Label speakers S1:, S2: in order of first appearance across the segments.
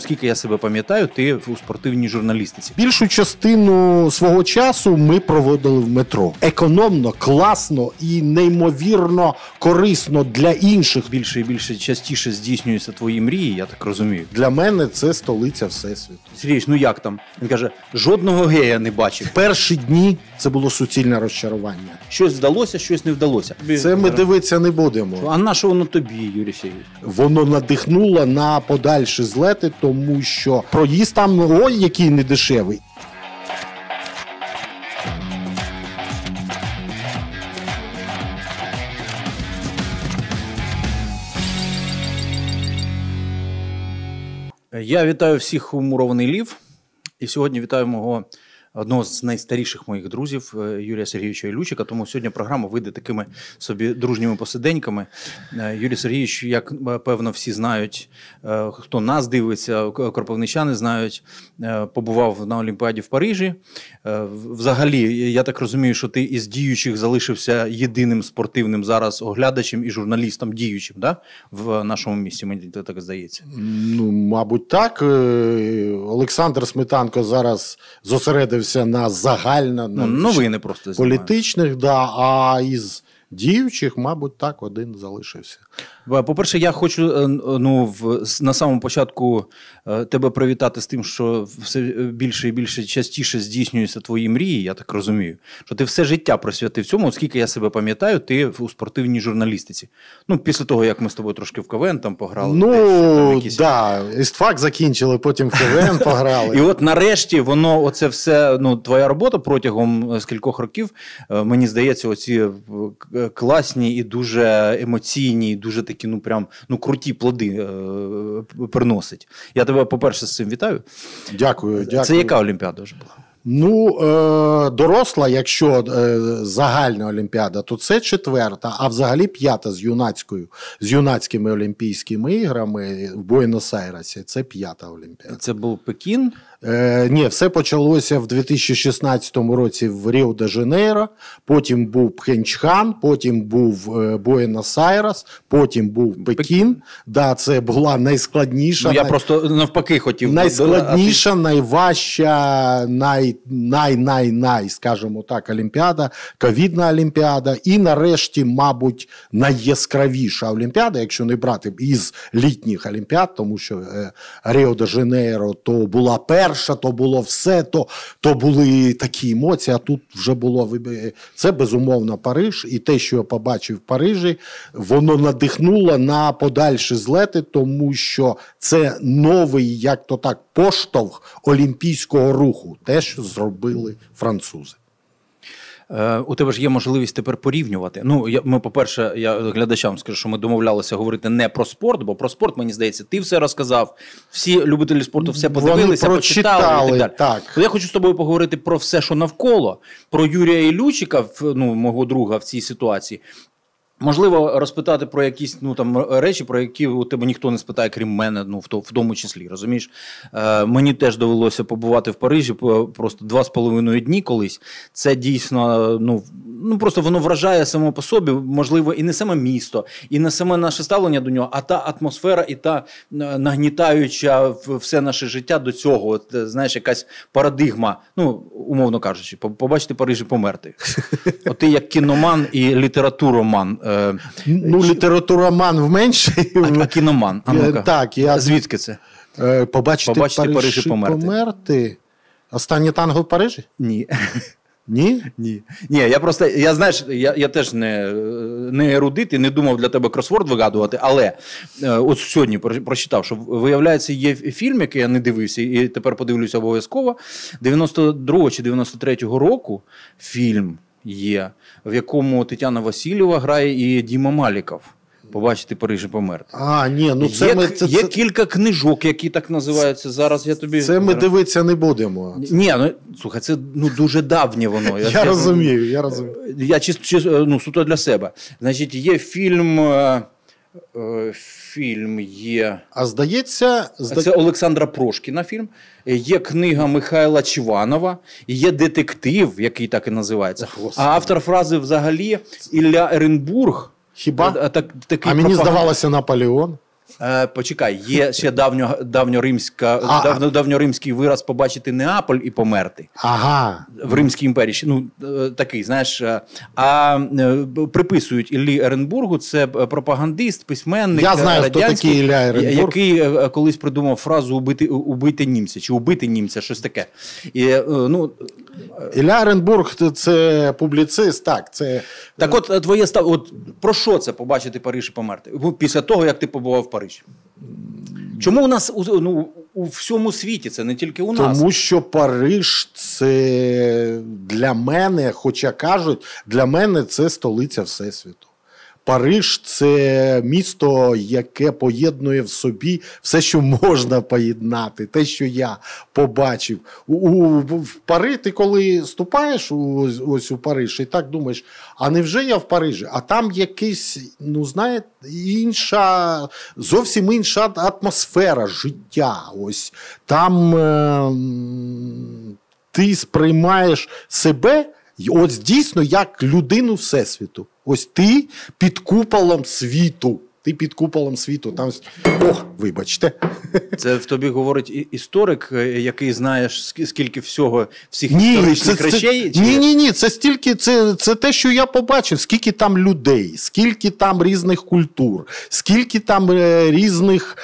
S1: Скільки я себе пам'ятаю, ти у спортивній журналістиці.
S2: Більшу частину свого часу ми проводили в метро. Економно, класно і неймовірно корисно для інших.
S1: Більше і більше частіше здійснюються твої мрії, я так розумію.
S2: Для мене це столиця Всесвіту.
S1: Сергійович, ну як там? Він каже, жодного гея не бачив.
S2: Перші дні це було суцільне розчарування.
S1: Щось вдалося, щось не вдалося.
S2: Це ми дивитися не будемо.
S1: А на що воно тобі, Юрій Сергійович?
S2: Воно надихнуло на подальші злети, тому що проїзд там, ой, який недешевий.
S1: Я вітаю всіх у «Мурований лів». І сьогодні вітаю одного з найстаріших моїх друзів Юрія Сергійовича Ілючика, тому сьогодні програма вийде такими собі дружніми посиденьками. Юрій Сергійович, як певно всі знають, хто нас дивиться, кропивничани знають, побував на Олімпіаді в Парижі. Взагалі, я так розумію, що ти із діючих залишився єдиним спортивним зараз оглядачем і журналістом діючим, да? В нашому місті, мені так здається.
S2: Ну, мабуть, так. Олександр Сметанко зараз зосередився на загально,
S1: новини просто знімають.
S2: Політичних, да, а із діючих, мабуть, так, один залишився.
S1: По-перше, я хочу на самому початку тебе привітати з тим, що все більше і більше частіше здійснюються твої мрії, я так розумію. Що ти все життя присвятив цьому, оскільки я себе пам'ятаю, ти у спортивній журналістиці. Ну, після того, як ми з тобою трошки в КВН там пограли.
S2: Ну, так, істфак закінчили, потім в КВН пограли.
S1: І от нарешті воно, оце все, твоя робота протягом скількох років, мені здається, оці класні і дуже емоційні, і дуже такі, круті плоди приносить. Я тебе, по-перше, з цим вітаю.
S2: Дякую.
S1: Це яка Олімпіада вже була?
S2: Ну, доросла, якщо загальна Олімпіада, то це 4-та, а взагалі 5-та з юнацькими Олімпійськими іграми в Буенос-Айресі. Це 5-та Олімпіада.
S1: Це був Пекін?
S2: Ні, все почалося в 2016 році в Ріо-де-Жанейро, потім був Пхенчхан, потім був Буенос-Айрес, потім був Пекін. Да, це була найскладніша.
S1: Я просто навпаки хотів.
S2: Найскладніша, найважча, скажімо так, Олімпіада, ковідна Олімпіада і нарешті, мабуть, найяскравіша Олімпіада, якщо не брати із літніх Олімпіад, тому що Ріо-де-Жанейро то була перша, то було все, то були такі емоції, а тут вже було, це безумовно Париж, і те, що я побачив в Парижі, воно надихнуло на подальші злети, тому що це новий, як то так, поштовх олімпійського руху, те, що зробили французи.
S1: У тебе ж є можливість тепер порівнювати. Ми, по-перше, я глядачам скажу, що ми домовлялися говорити не про спорт, бо про спорт, мені здається, ти все розказав, всі любителі спорту все подивилися, почитали і так далі. Я хочу з тобою поговорити про все, що навколо, про Юрія Ілючика, мого друга в цій ситуації. Можливо, розпитати про якісь речі, про які у тебе ніхто не спитає, крім мене, в тому числі, розумієш? Мені теж довелося побувати в Парижі просто 2,5 дні колись. Це дійсно, просто воно вражає само по собі, можливо, і не саме місто, і не саме наше ставлення до нього, а та атмосфера і та нагнітаюча все наше життя до цього, знаєш, якась парадигма, умовно кажучи, побачити Париж і померти. От ти як кіноман і літературоман.
S2: Літературоман в менший.
S1: А кіноман?
S2: Так,
S1: звідки це?
S2: Побачити Париж і померти. Останнє танго в Парижі?
S1: Ні.
S2: Ні?
S1: Ні, я теж не ерудит і не думав для тебе кросворд вигадувати, але от сьогодні прочитав, що, виявляється, є фільм, який я не дивився, і тепер подивлюся обов'язково, 92-го чи 93-го року фільм є, в якому Тетяна Васильєва грає і Діма Маліков. Побачити Париж і померти. Є кілька книжок, які так називаються. Зараз я тобі...
S2: Це ми дивитися не будемо.
S1: Ні, слухай, це дуже давнє воно.
S2: Я розумію.
S1: Я суто для себе. Значить, є фільм є...
S2: А здається...
S1: Це Олександра Прошкіна фільм. Є книга Михайла Чванова. Є детектив, який так і називається. А автор фрази взагалі Ілля Еренбург.
S2: Хіба? А мені здавалося Наполеон.
S1: Почекай, є ще давньоримський вираз побачити Неаполь і померти.
S2: Ага.
S1: В Римській імперії. Ну, такий, знаєш. А приписують Іллі Еренбургу, це пропагандист, письменник радянський, який колись придумав фразу «убити німця» чи «убити німця», щось таке.
S2: Ілля Еренбург – це публіцист, так.
S1: Так от, твоє про що це побачити Париж і померти? Після того, як ти побував в Парижі. Чому у нас у всьому світі, це не тільки у нас?
S2: Тому що Париж – це для мене, хоча кажуть, для мене це столиця Всесвіту. Париж – це місто, яке поєднує в собі все, що можна поєднати, те, що я побачив. В Париж, ти коли ступаєш ось у Париж і так думаєш, а невже я в Парижі? А там якийсь, зовсім інша атмосфера життя. Ось там ти сприймаєш себе ось дійсно як людину Всесвіту. Ось ти під куполом світу. Там... вибачте.
S1: Це в тобі говорить історик, який знає, скільки всіх історичних речей?
S2: Ні, це те, що я побачив. Скільки там людей, скільки там різних культур, скільки там різних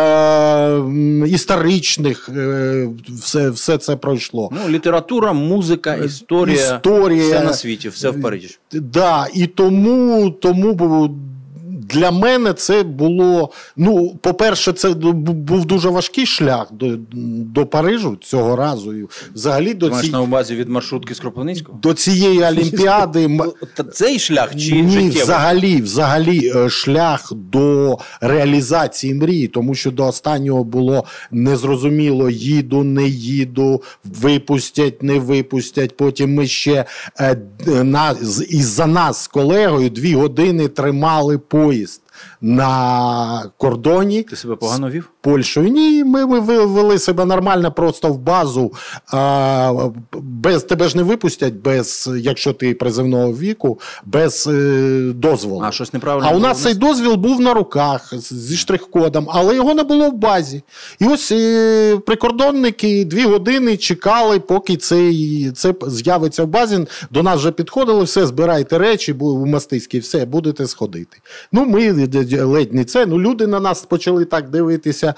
S2: історичних, все це пройшло.
S1: Література, музика, історія, все на світі, все в Парижі.
S2: Да, і тому для мене це було, по-перше, це був дуже важкий шлях до Парижу цього разу. Взагалі
S1: ти маєш на увазі від маршрутки з Кропивницького?
S2: До цієї Олімпіади.
S1: Цей шлях чи
S2: ні, взагалі шлях до реалізації мрії, тому що до останнього було незрозуміло, їду, не їду, випустять, не випустять. Потім ми ще із-за нас з колегою 2 години тримали поїзд на кордоні.
S1: Ти себе погано вів?
S2: Польщею. Ні, ми вели себе нормально просто в базу. Тебе ж не випустять, якщо ти призовного віку, без дозволу.
S1: А щось неправильно?
S2: А у нас цей дозвіл був на руках зі штрих-кодом, але його не було в базі. І ось прикордонники 2 години чекали, поки це з'явиться в базі. До нас вже підходили, все, збирайте речі, у Мастиській, все, будете сходити. Ми ледь не це. Люди на нас почали так дивитися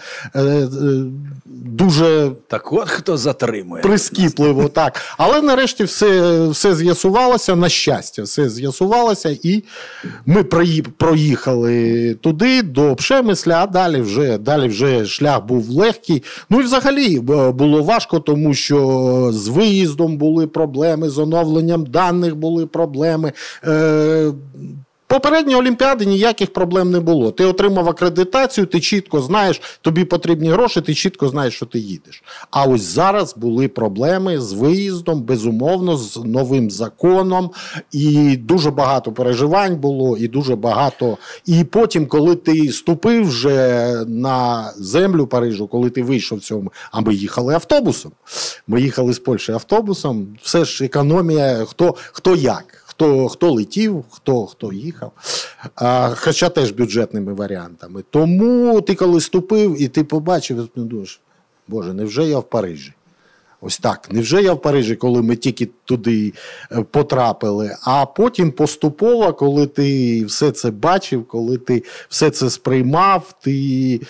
S2: дуже...
S1: Так от хто затримує.
S2: Прискіпливо, так. Але нарешті все з'ясувалося, на щастя, все з'ясувалося, і ми проїхали туди, до Пшемисля, а далі вже шлях був легкий. І взагалі було важко, тому що з виїздом були проблеми, з оновленням даних були проблеми. Попередньої Олімпіади ніяких проблем не було. Ти отримав акредитацію, ти чітко знаєш, тобі потрібні гроші, ти чітко знаєш, що ти їдеш. А ось зараз були проблеми з виїздом, безумовно, з новим законом, і дуже багато переживань було, і дуже багато... І потім, коли ти ступив вже на землю Парижу, коли ти вийшов в цьому, а ми їхали автобусом. Ми їхали з Польщі автобусом, все ж економія, хто як. Хто летів, хто їхав, хоча теж бюджетними варіантами. Тому ти коли ступив і ти побачив, думаєш, Боже, невже я в Парижі? Ось так, невже я в Парижі, коли ми тільки туди потрапили, а потім поступово, коли ти все це бачив, коли ти все це сприймав, ти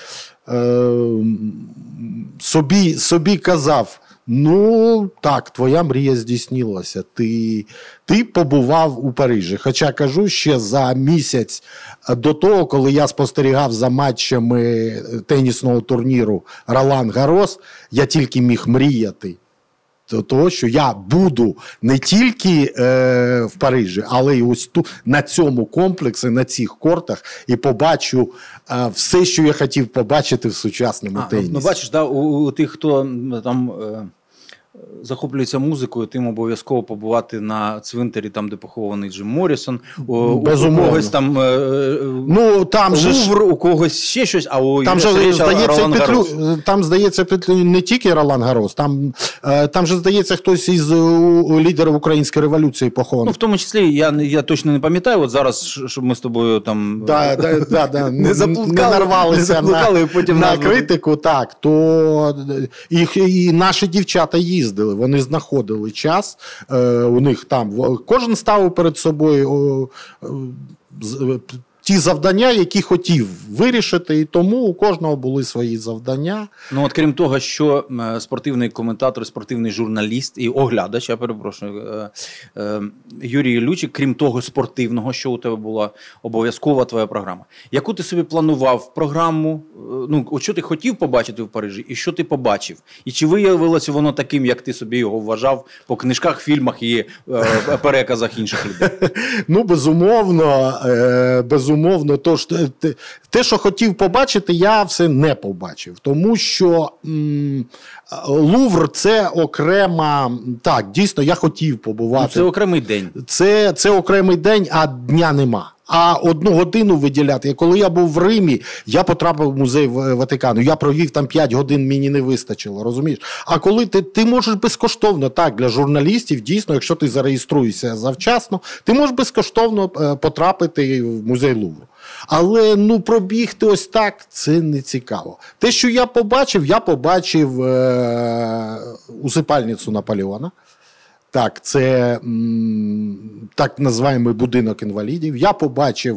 S2: собі казав, так, твоя мрія здійснилася. Ти побував у Парижі. Хоча, кажу, ще за місяць до того, коли я спостерігав за матчами тенісного турніру Ролан Гарос, я тільки міг мріяти того, що я буду не тільки в Парижі, але й ось тут, на цьому комплексі, на цих кортах, і побачу все, що я хотів побачити в сучасному тенісі.
S1: Бачиш, у тих, хто там захоплюється музикою, тим обов'язково побувати на цвинтарі, там, де похований Джим Моррісон. У когось там
S2: там
S1: Лувр, у когось ще щось, а у
S2: там
S1: Юрія Сергійовича Ролан Гаррос.
S2: Там, здається, не тільки Ролан Гаррос, там же, здається, хтось із лідерів Української революції похований.
S1: В тому числі, я точно не пам'ятаю, от зараз, щоб ми з тобою там
S2: не нарвалися на критику, так, то і наші дівчата їздили, вони знаходили час, у них там, кожен ставив перед собою ті завдання, які хотів вирішити, і тому у кожного були свої завдання.
S1: Ну, от крім того, що спортивний коментатор, спортивний журналіст і оглядач, я перепрошую, Юрій Лючик, крім того спортивного, що у тебе була обов'язкова твоя програма. Яку ти собі планував програму, що ти хотів побачити в Парижі, і що ти побачив? І чи виявилося воно таким, як ти собі його вважав по книжках, фільмах і переказах інших людей?
S2: Ну, безумовно, те, що хотів побачити, я все не побачив. Тому що Лувр – це окрема... Так, дійсно, я хотів побувати.
S1: Це окремий день.
S2: Це окремий день, а дня нема. А 1 годину виділяти. Коли я був в Римі, я потрапив в музей Ватикану. Я провів там 5 годин, мені не вистачило, розумієш? А коли ти можеш безкоштовно, так, для журналістів, дійсно, якщо ти зареєструєшся завчасно, ти можеш безкоштовно потрапити в музей Лувру. Але, пробігти ось так, це не цікаво. Те, що я побачив усипальницю Наполеона. Так, це так називаємо будинок інвалідів. Я побачив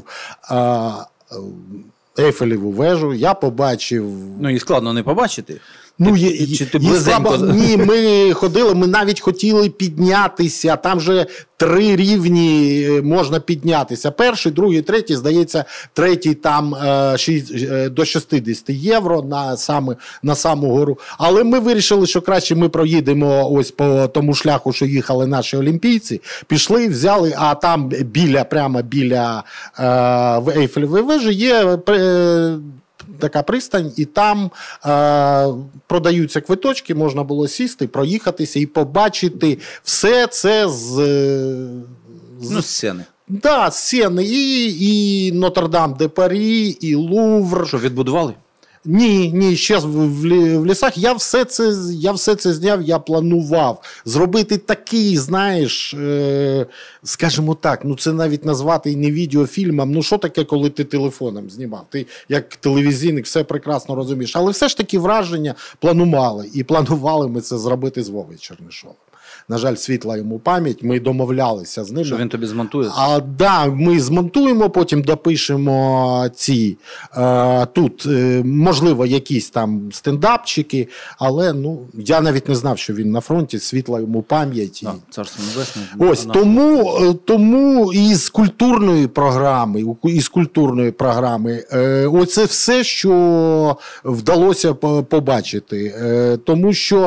S2: Ейфелеву вежу, я побачив...
S1: І складно не побачити.
S2: Чи ти близенько? Ні, ми ходили, ми навіть хотіли піднятися, там же 3 рівні можна піднятися. Перший, другий, третій, здається, третій там до 60 євро на саму гору. Але ми вирішили, що краще ми проїдемо ось по тому шляху, що їхали наші олімпійці, пішли, взяли, а там прямо біля Ейфелевої вежі є... така пристань, і там продаються квиточки, можна було сісти, проїхатися і побачити все це з
S1: сцени.
S2: Так, сцени. І Нотр-Дам-де-Парі, і Лувр.
S1: Що, відбудували?
S2: Ні, ще в лісах. Я все це зняв, я планував зробити такий, знаєш, скажімо так, це навіть назвати і не відеофільмом. Що таке, коли ти телефоном знімав? Ти як телевізійник все прекрасно розумієш. Але все ж таки враження планували. І планували ми це зробити з Вовою Чернишовим. На жаль, світла йому пам'ять, ми домовлялися з ним.
S1: Що він тобі змонтує?
S2: Ми змонтуємо, потім допишемо тут, можливо, якісь там стендапчики, але, я навіть не знав, що він на фронті, світла йому пам'ять.
S1: Царство небесне.
S2: Ось, тому із культурної програми, оце все, що вдалося побачити. Тому що,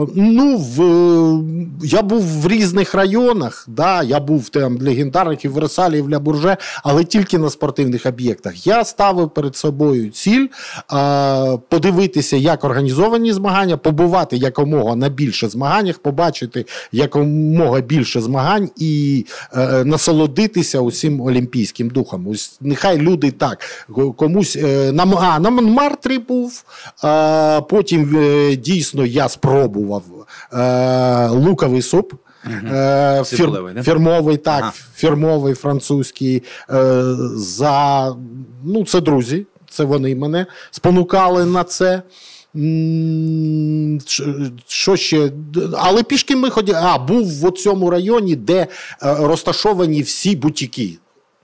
S2: я був в різних районах, я був там легендарних і в Версалі, і в Ля Бурже, але тільки на спортивних об'єктах. Я ставив перед собою ціль подивитися, як організовані змагання, побувати якомога на більше змаганнях, побачити якомога більше змагань і насолодитися усім олімпійським духом. Ось нехай люди так, комусь на Монмартрі був, потім дійсно я спробував луковий суп, фірмовий французький, це друзі, це вони мене спонукали на це. Що ще? Але пішки ми ходили, був в цьому районі, де розташовані всі бутіки.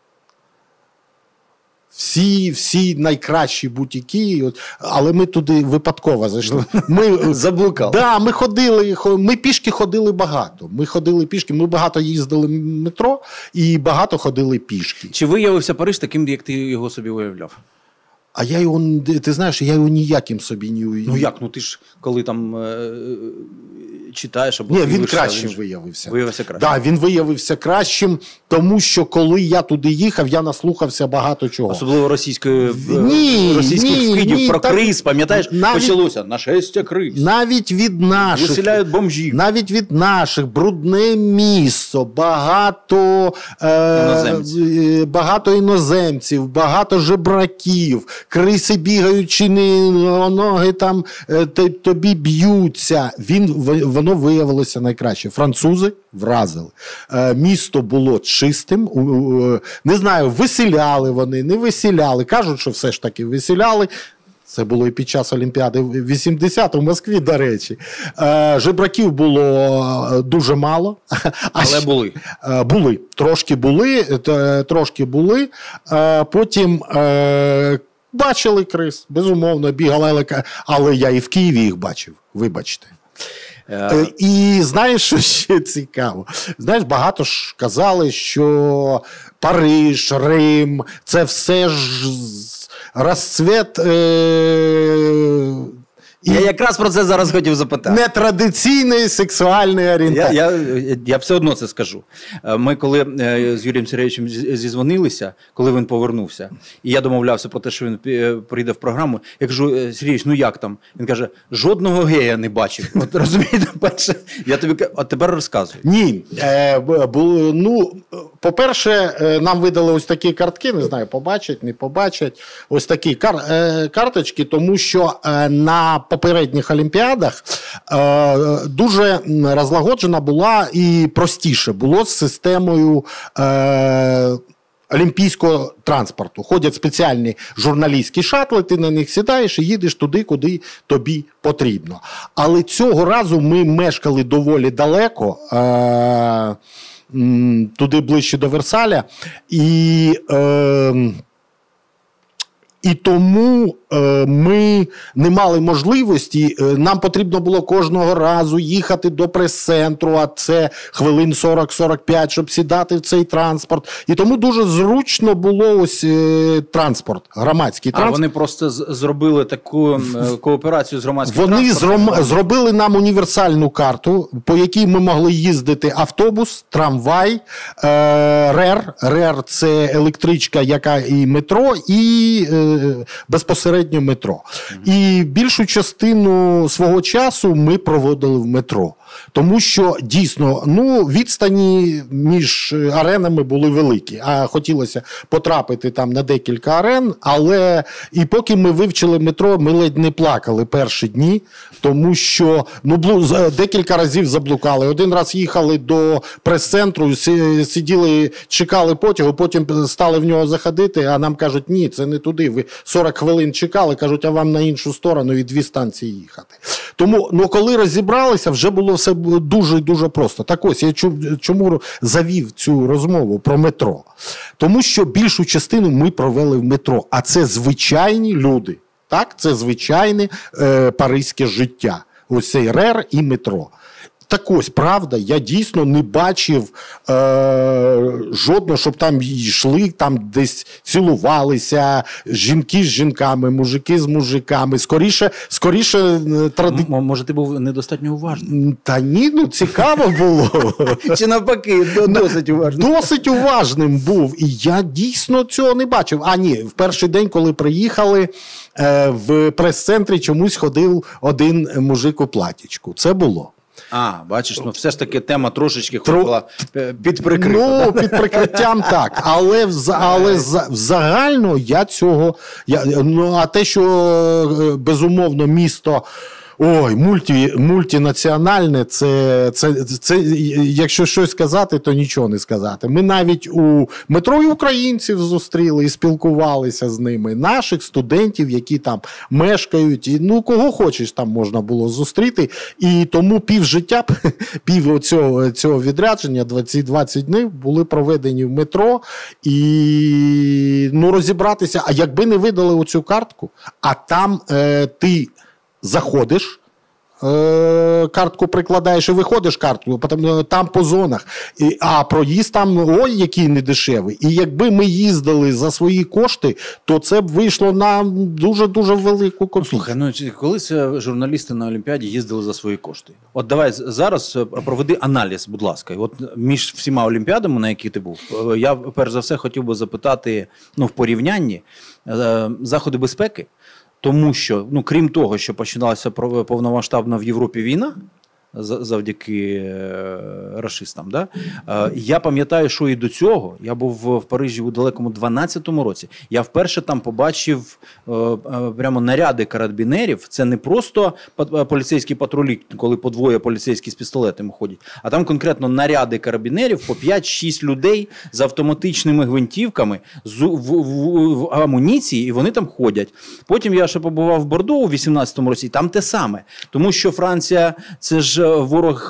S2: Всі найкращі бутіки, але ми туди випадково зайшли.
S1: Ми заблукали.
S2: Да, ми пішки ходили багато. Ми багато їздили в метро і багато ходили пішки.
S1: Чи виявився Париж таким, як ти його собі уявляв?
S2: А ти знаєш, я його ніяким собі не уявляв.
S1: Ти ж, коли там читаєш або
S2: ні, він кращим виявився.
S1: Виявився кращим.
S2: Да, він виявився кращим, тому що коли я туди їхав, я наслухався багато чого.
S1: Особливо російських скидів про криз, пам'ятаєш, почалося нашестя криз.
S2: Навіть від наших.
S1: Виселяють бомжів.
S2: Навіть від наших. Брудне місто, багато іноземців, багато жебраків, криси бігають, чи ноги там тобі б'ються. Воно виявилося найкраще. Французи вразили. Місто було чистим. Не знаю, виселяли вони, не виселяли. Кажуть, що все ж таки виселяли. Це було і під час Олімпіади 80 у Москві, до речі. Жебраків було дуже мало.
S1: Але були.
S2: Були. Трошки були. Потім бачили криз, безумовно, бігали. Але я і в Києві їх бачив, вибачте. І знаєш, що ще цікаво? Знаєш, багато ж казали, що Париж, Рим, це все ж розцвіт...
S1: Я якраз про це зараз хотів запитати.
S2: Нетрадиційної сексуальної орієнтації.
S1: Я все одно це скажу. Ми коли з Юрієм Сергійовичем зізвонилися, коли він повернувся, і я домовлявся про те, що він прийде в програму, я кажу: Сергійович, ну як там? Він каже: жодного гея не бачив. От розумієте, перше, я тобі кажу, а тепер розказуй.
S2: Ні. По-перше, нам видали ось такі картки, не знаю, побачать, не побачать, ось такі карточки, тому що на попередніх Олімпіадах дуже розлагоджена була і простіше було з системою олімпійського транспорту. Ходять спеціальні журналістські шатли, ти на них сідаєш і їдеш туди, куди тобі потрібно. Але цього разу ми мешкали доволі далеко, туди ближче до Версаля, і тому ми не мали можливості, нам потрібно було кожного разу їхати до прес-центру, а це хвилин 40-45, щоб сідати в цей транспорт. І тому дуже зручно було ось транспорт, громадський транспорт.
S1: А вони просто зробили таку кооперацію з громадським
S2: транспортом? Вони зробили нам універсальну карту, по якій ми могли їздити автобус, трамвай, РЕР. РЕР – це електричка, яка і метро, і безпосередньо метро. І більшу частину свого часу ми проводили в метро. Тому що, дійсно, відстані між аренами були великі. А хотілося потрапити там на декілька арен, але і поки ми вивчили метро, ми ледь не плакали перші дні, тому що декілька разів заблукали. Один раз їхали до прес-центру, сиділи, чекали потягу, потім стали в нього заходити, а нам кажуть: ні, це не туди, ви 40 хвилин чекали, кажуть, а вам на іншу сторону і 2 станції їхати. Тому, коли розібралися, вже було все дуже-дуже просто. Так ось, я чому завів цю розмову про метро? Тому що більшу частину ми провели в метро, а це звичайні люди. Так? Це звичайне паризьке життя. Ось цей РЕР і метро. Так ось, правда, я дійсно не бачив жодного, щоб там йшли, там десь цілувалися, жінки з жінками, мужики з мужиками. Скоріше
S1: Може, ти був недостатньо уважним?
S2: Та ні, цікаво було.
S1: Чи навпаки, досить уважним?
S2: Досить уважним був. І я дійсно цього не бачив. А ні, в перший день, коли приїхали, в прес-центрі чомусь ходив один мужик у платічку. Це було.
S1: Бачиш, все ж таки тема трошечки була під прикриттям.
S2: Під прикриттям так. Але загально я цього... А те, що, безумовно, місто... мультінаціональне, це, якщо щось сказати, то нічого не сказати. Ми навіть у метро і українців зустріли і спілкувалися з ними, наших студентів, які там мешкають, і кого хочеш там можна було зустріти. І тому півжиття, цього відрядження, 20 днів, були проведені в метро. І розібратися, а якби не видали оцю картку, а там ти заходиш картку прикладаєш і виходиш картку, там по зонах. А проїзд там, ой, який недешевий. І якби ми їздили за свої кошти, то це б вийшло на дуже-дуже велику копійку.
S1: Слухай, коли це журналісти на Олімпіаді їздили за свої кошти? От давай зараз проведи аналіз, будь ласка. От між всіма Олімпіадами, на які ти був, я перш за все хотів би запитати, в порівнянні заходи безпеки, тому що, крім того, що починалася повномасштабна в Європі війна, завдяки рашистам, да? Я пам'ятаю, що і до цього, я був в Парижі у далекому 12-му році, я вперше там побачив прямо наряди карабінерів, це не просто поліцейські патрулі, коли по двоє поліцейські з пістолетами ходять, а там конкретно наряди карабінерів по 5-6 людей з автоматичними гвинтівками, в амуніції, і вони там ходять. Потім я ще побував в Бордо у 18-му році, і там те саме, тому що Франція – це ж ворог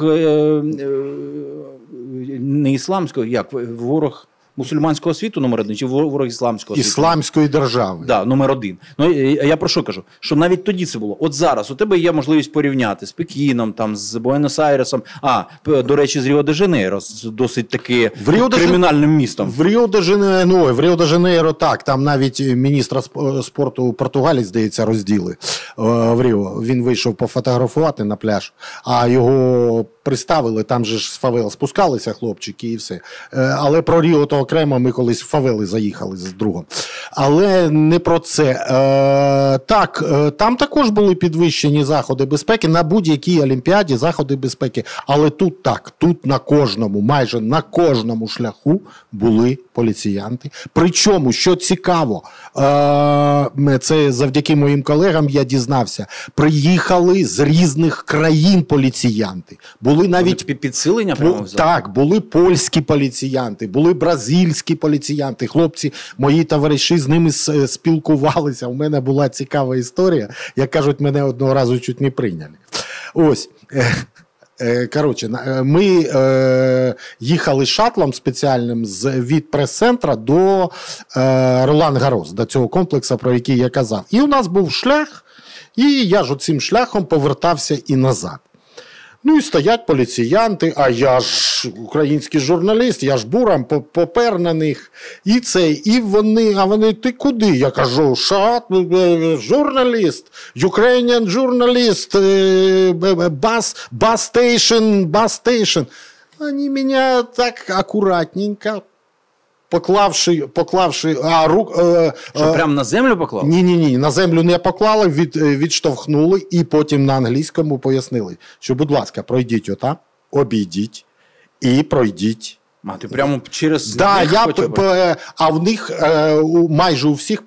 S1: не ісламського, ворог мусульманського світу номер 1, чи ворог ісламського світу?
S2: Ісламської держави.
S1: Так, номер 1. Я про що кажу? Що навіть тоді це було. От зараз у тебе є можливість порівняти з Пекіном, з Буенос-Айресом, до речі, з Ріо-де-Жанейро, з досить таки кримінальним містом.
S2: В Ріо-де-Жанейро так, там навіть міністра спорту Португалії, здається, розділи в Ріо. Він вийшов пофотографувати на пляж, а його приставили, там же ж з фавел спускалися хлопчики і все. Але про Ріо то окремо, ми колись в фавели заїхали з другом. Але не про це. Так, там також були підвищені заходи безпеки, на будь-якій Олімпіаді заходи безпеки. Але тут так, тут на кожному, майже на кожному шляху були поліціянти. Причому, що цікаво, це завдяки моїм колегам я дізнався, приїхали з різних країн поліціянти. Були навіть
S1: підсилення прямо взяли?
S2: Так, були польські поліціянти, були бразильські поліціянти. Хлопці, мої товариші з ними спілкувалися. У мене була цікава історія. Як кажуть, мене одного разу чуть не прийняли. Ось. Коротше, ми їхали шатлом спеціальним від прес-центра до Ролан-Гарос, до цього комплексу, про який я казав. І у нас був шлях, і я ж цим шляхом повертався і назад. Ну і стоять поліціянти, а я ж український журналіст, я ж бурам попер на них. І вони, ти куди? Я кажу, журналіст, Ukrainian журналіст, bus station. Вони мене так акуратненько, поклавши
S1: Що, прямо на землю поклали?
S2: Ні, на землю не поклали, відштовхнули і потім на англійському пояснили, що, будь ласка, пройдіть отам, обійдіть і пройдіть.
S1: Ти прямо через...
S2: А в них майже у всіх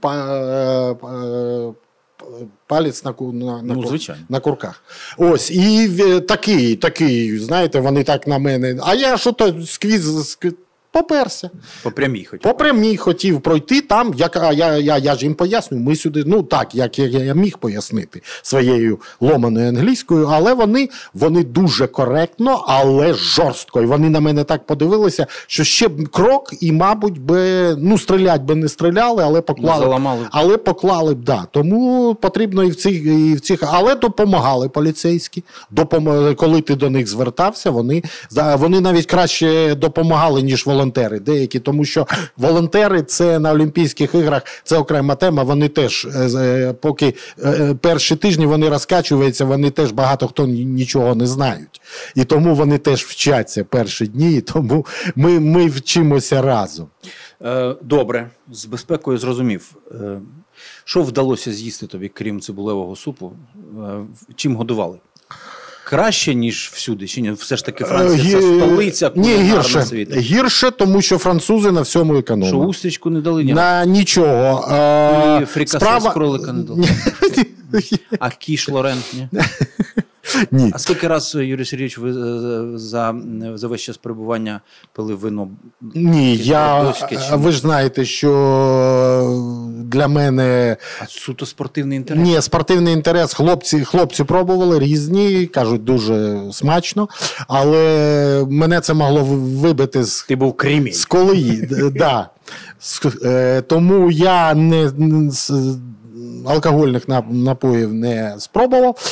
S2: палець на курках. Ось, і такий, знаєте, вони так на мене, а я що-то поперся.
S1: По прямій
S2: хотів пройти там, я ж їм поясню, ми сюди, так, як я міг пояснити своєю ломаною англійською, але вони дуже коректно, але жорстко. І вони на мене так подивилися, що ще крок і, мабуть, стрілять би не стріляли, але поклали б, да. Тому потрібно і в цих, але допомагали поліцейські. Коли ти до них звертався, вони навіть краще допомагали, ніж волонтери деякі, тому що волонтери це на Олімпійських іграх, це окрема тема, вони теж, поки перші тижні вони розкачуються, вони теж багато хто нічого не знають. І тому вони теж вчаться перші дні, і тому ми вчимося разом.
S1: Добре, з безпекою зрозумів. Що вдалося з'їсти тобі, крім цибулевого супу? Чим годували? Краще, ніж всюди? Чи ні? Все ж таки Франція – це столиця кулінарного світу.
S2: Гірше, тому що французи на всьому економять.
S1: Що, устрічку не дали?
S2: На нічого.
S1: І фрікасе з кролика не дали? А кіш Лорен?
S2: Ні.
S1: А скільки раз, Юрій Сергійович, ви за весь час перебування пили вино?
S2: Ні, ви ж знаєте, що для мене...
S1: А суто спортивний інтерес?
S2: Ні, спортивний інтерес. Хлопці пробували різні, кажуть, дуже смачно, але мене це могло вибити
S1: Ти був кремінь.
S2: З колії. Да. Тому я алкогольних напоїв не спробував,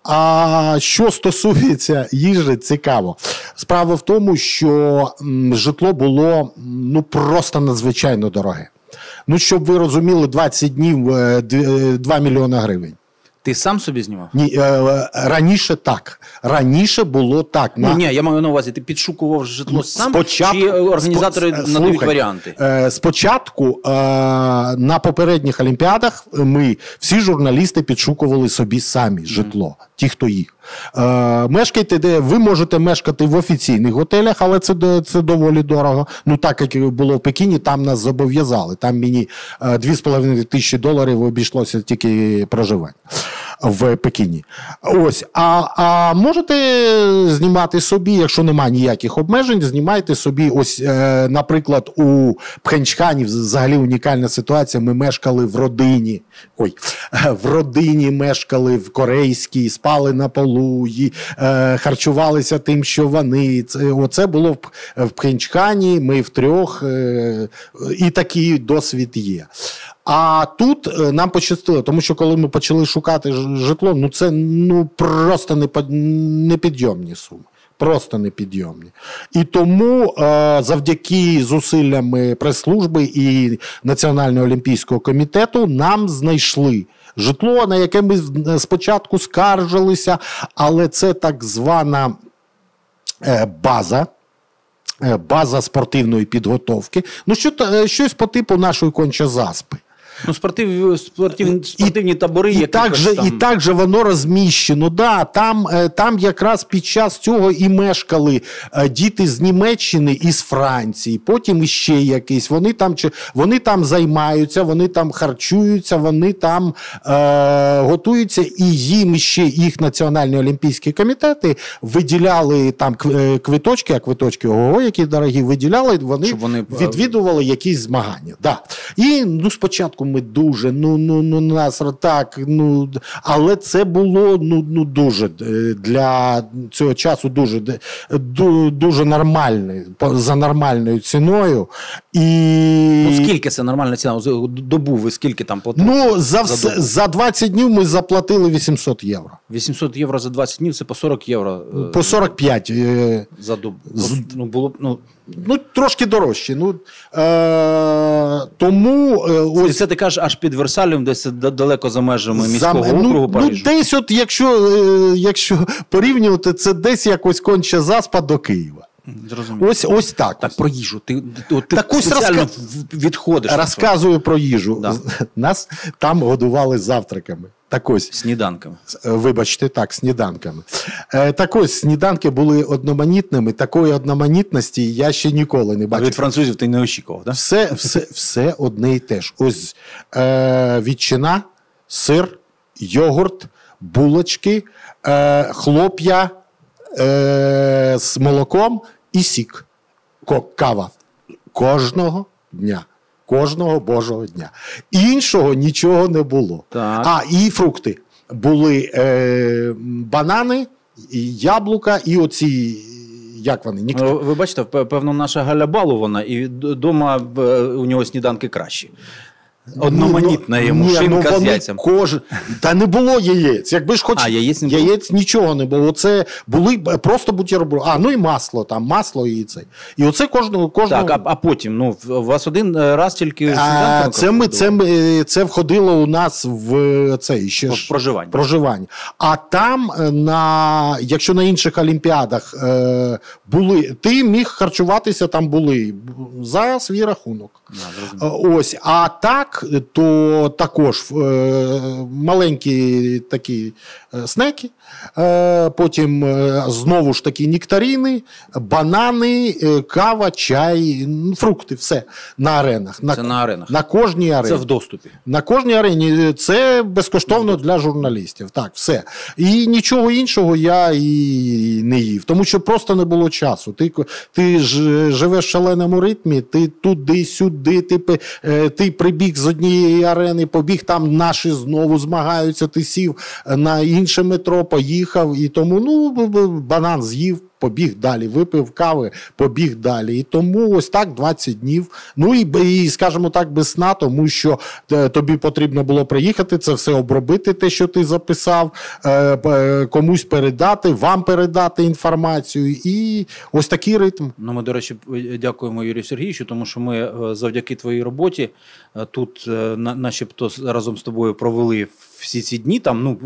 S2: А що стосується їжі, цікаво. Справа в тому, що житло було просто надзвичайно дороге. Щоб ви розуміли, 20 днів 2 мільйони гривень.
S1: Ти сам собі знімав?
S2: Ні, раніше так. Раніше було так.
S1: Ні, я маю на увазі, ти підшукував житло сам, чи організатори надають варіанти?
S2: Спочатку на попередніх Олімпіадах ми, всі журналісти, підшукували собі самі житло, ті, хто їх. Ви можете мешкати в офіційних готелях, але це доволі дорого. Так, як було в Пекіні, там нас зобов'язали. Там мені $2,500 обійшлося тільки проживання в Пекіні. Ось. А можете знімати собі, якщо немає ніяких обмежень, знімайте собі, ось, наприклад, у Пхенчхані взагалі унікальна ситуація. Ми мешкали в родині. В родині мешкали в корейській, спали на полу, харчувалися тим, що вони. Оце було в Пхенчхані, ми втрьох, і такий досвід є. А тут нам пощастило, тому що коли ми почали шукати житло, це просто непідйомні суми. Просто непідйомні. І тому завдяки зусиллям прес-служби і Національного олімпійського комітету нам знайшли житло, на яке ми спочатку скаржилися, але це так звана база спортивної підготовки. Щось по типу нашої Конча-Заспи.
S1: Спортивні табори.
S2: І так же воно розміщено. Да, там якраз під час цього і мешкали діти з Німеччини і з Франції, потім іще якісь. Вони там займаються, вони там харчуються, вони там готуються, і їм ще їх національні олімпійські комітети виділяли там квиточки, а квиточки ого, які дорогі, виділяли, вони відвідували якісь змагання. Да. І спочатку ми дуже, нас так, але це було, дуже, для цього часу дуже нормальне, за нормальною ціною. І...
S1: скільки це нормальна ціна? Добу ви скільки там платили?
S2: За 20 днів ми заплатили €800.
S1: €800 за 20 днів, це по €40.
S2: По 45.
S1: За добу.
S2: Трошки дорожче. Тому...
S1: Це ти кажеш аж під Версалем, десь далеко за межами міського округу Парижу?
S2: Десь якщо порівнювати, це десь якось Конча-Заспа до Києва. Ось так.
S1: Так, про їжу. Ти спеціально відходиш.
S2: Розказую про їжу. Да. Нас там годували завтраками. Так ось.
S1: Сніданками.
S2: Вибачте, так, сніданками. Так ось, сніданки були одноманітними. Такої одноманітності я ще ніколи не бачив.
S1: Від французів ти не очікував, так?
S2: Все одне і те ж. Ось ветчина, сир, йогурт, булочки, хлоп'я з молоком і сік. Кава. Кожного дня. Кожного божого дня. Іншого нічого не було.
S1: Так.
S2: І фрукти. Були банани, яблука і оці, як вони?
S1: Ви бачите, певно, наша Галя балована, і вдома у нього сніданки кращі. Одноманітна йому шинка з яйцем.
S2: Та не було яєць. Якби ж
S1: яєць
S2: нічого не було. Це були просто бутерброди. І масло і це. І оце кожного...
S1: Так, а потім, у вас один раз тільки
S2: це входило у нас в проживання. А там, якщо на інших Олімпіадах ти міг харчуватися, там були за свій рахунок. Ось, а так, то також маленькі такі снеки, потім знову ж таки нектарини, банани, кава, чай, фрукти, все на аренах.
S1: Це на аренах?
S2: На кожній арені.
S1: Це в доступі?
S2: На кожній арені. Це безкоштовно для журналістів. Так, все. І нічого іншого я і не їв, тому що просто не було часу. Ти живеш в шаленому ритмі, ти туди-сюди, ти прибіг з однієї арени, побіг, там наші знову змагаються, ти сів на інше метро, поїхав, і тому, банан з'їв, побіг далі, випив кави, побіг далі. І тому ось так 20 днів. Ну і скажімо так, без сна, тому що тобі потрібно було приїхати, це все обробити, те, що ти записав, комусь передати, вам передати інформацію. І ось такий ритм.
S1: Ну, ми, до речі, дякуємо Юрію Сергійовичу, тому що ми завдяки твоїй роботі тут начебто разом з тобою провели всі ці дні, там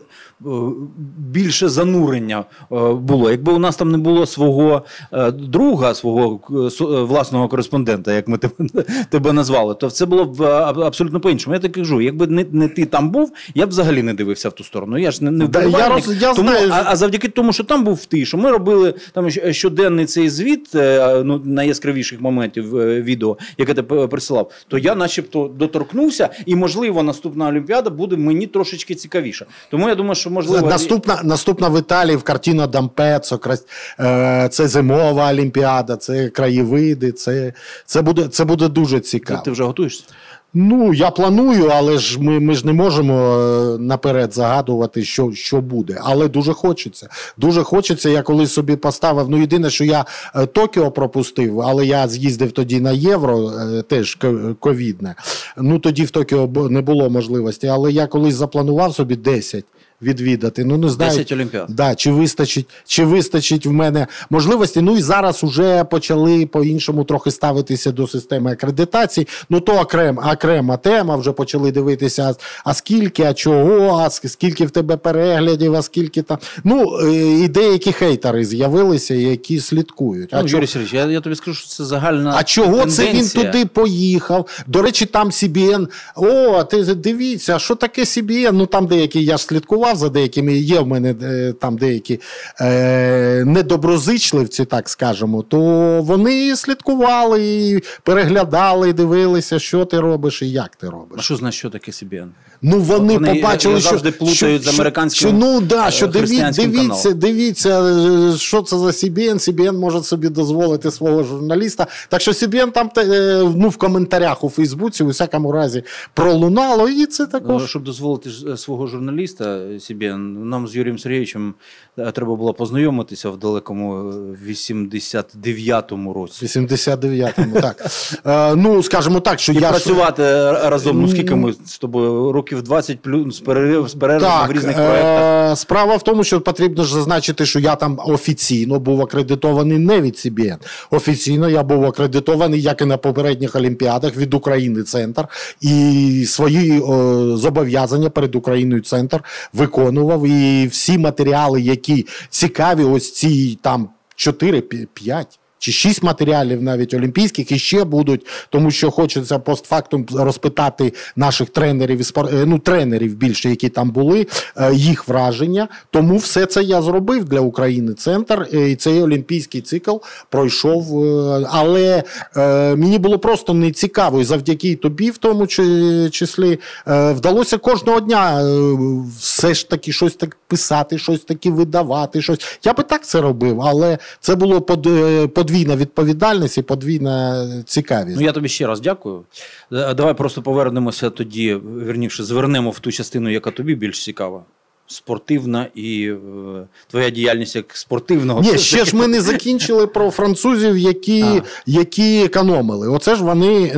S1: більше занурення було. Якби у нас там не було свого друга, свого власного кореспондента, як ми тебе назвали, то це було б абсолютно по-іншому. Я так кажу, якби не ти там був, я б взагалі не дивився в ту сторону. Я ж не вболівальник. А завдяки тому, що там був ти, що ми робили там щоденний цей звіт найяскравіших моментів відео, яке ти присилав, то я начебто доторкнувся, і, можливо, наступна Олімпіада буде мені трошечки цікавіше. Тому я думаю, що можливо...
S2: Наступна в Італії в Картіно Дампецо, це зимова Олімпіада, це краєвиди, це буде дуже цікаво.
S1: Ти вже готуєшся?
S2: Ну, я планую, але ж ми ж не можемо наперед загадувати, що буде. Але дуже хочеться. Дуже хочеться. Я колись собі поставив, єдине, що я Токіо пропустив, але я з'їздив тоді на Євро, теж ковідне. Тоді в Токіо не було можливості, але я колись запланував собі 10 відвідати. Не знаю.
S1: 10 Олімпіад.
S2: Да, чи вистачить в мене можливості. І зараз вже почали по-іншому трохи ставитися до системи акредитації. То окрема тема, вже почали дивитися, а скільки, а чого, а скільки в тебе переглядів, а скільки там. І деякі хейтери з'явилися, які слідкують.
S1: Юрій Сергійович, я тобі скажу, що це загальна
S2: А чого
S1: тенденція.
S2: це він туди поїхав? До речі, там CBN. Ти дивіться, що таке CBN? Там деякі, я ж слідкував за деякими, є в мене там деякі недоброзичливці, так скажемо, то вони слідкували, і переглядали, і дивилися, що ти робиш і як ти робиш.
S1: А що значить, що таке CBN?
S2: Вони побачили, що...
S1: завжди плутають з американським
S2: дивіться, що це за CBN. CBN може собі дозволити свого журналіста. Так що CBN там в коментарях у Фейсбуці у всякому разі пролунало, і це також...
S1: Щоб дозволити свого журналіста CBN, нам з Юрієм Сергійовичем треба було познайомитися в далекому 89-му році.
S2: 89-му, так. Скажімо так, що
S1: і працювати разом, скільки ми з тобою, років 20 плюс, з перервами в різних проєктах.
S2: Справа в тому, що потрібно ж зазначити, що я там офіційно був акредитований не від CBN. Офіційно я був акредитований, як і на попередніх Олімпіадах, від України Центр. І свої зобов'язання перед Україною Центр виконував. І всі матеріали, які цікаві, ось ці там 4-5 чи 6 матеріалів навіть олімпійських, і ще будуть, тому що хочеться постфактум розпитати наших тренерів, тренерів більше, які там були, їх враження. Тому все це я зробив для України Центр, і цей олімпійський цикл пройшов. Але мені було просто не цікаво, і завдяки тобі, в тому числі, вдалося кожного дня все ж таки щось так писати, щось таки видавати, щось. Я би так це робив, але це було подвійна відповідальність і подвійна цікавість.
S1: Я тобі ще раз дякую. Давай просто повернемося тоді, звернемо в ту частину, яка тобі більш цікава. Спортивна і твоя діяльність як спортивного.
S2: Ні, ще ж ми не закінчили про французів, які економили. Оце ж вони,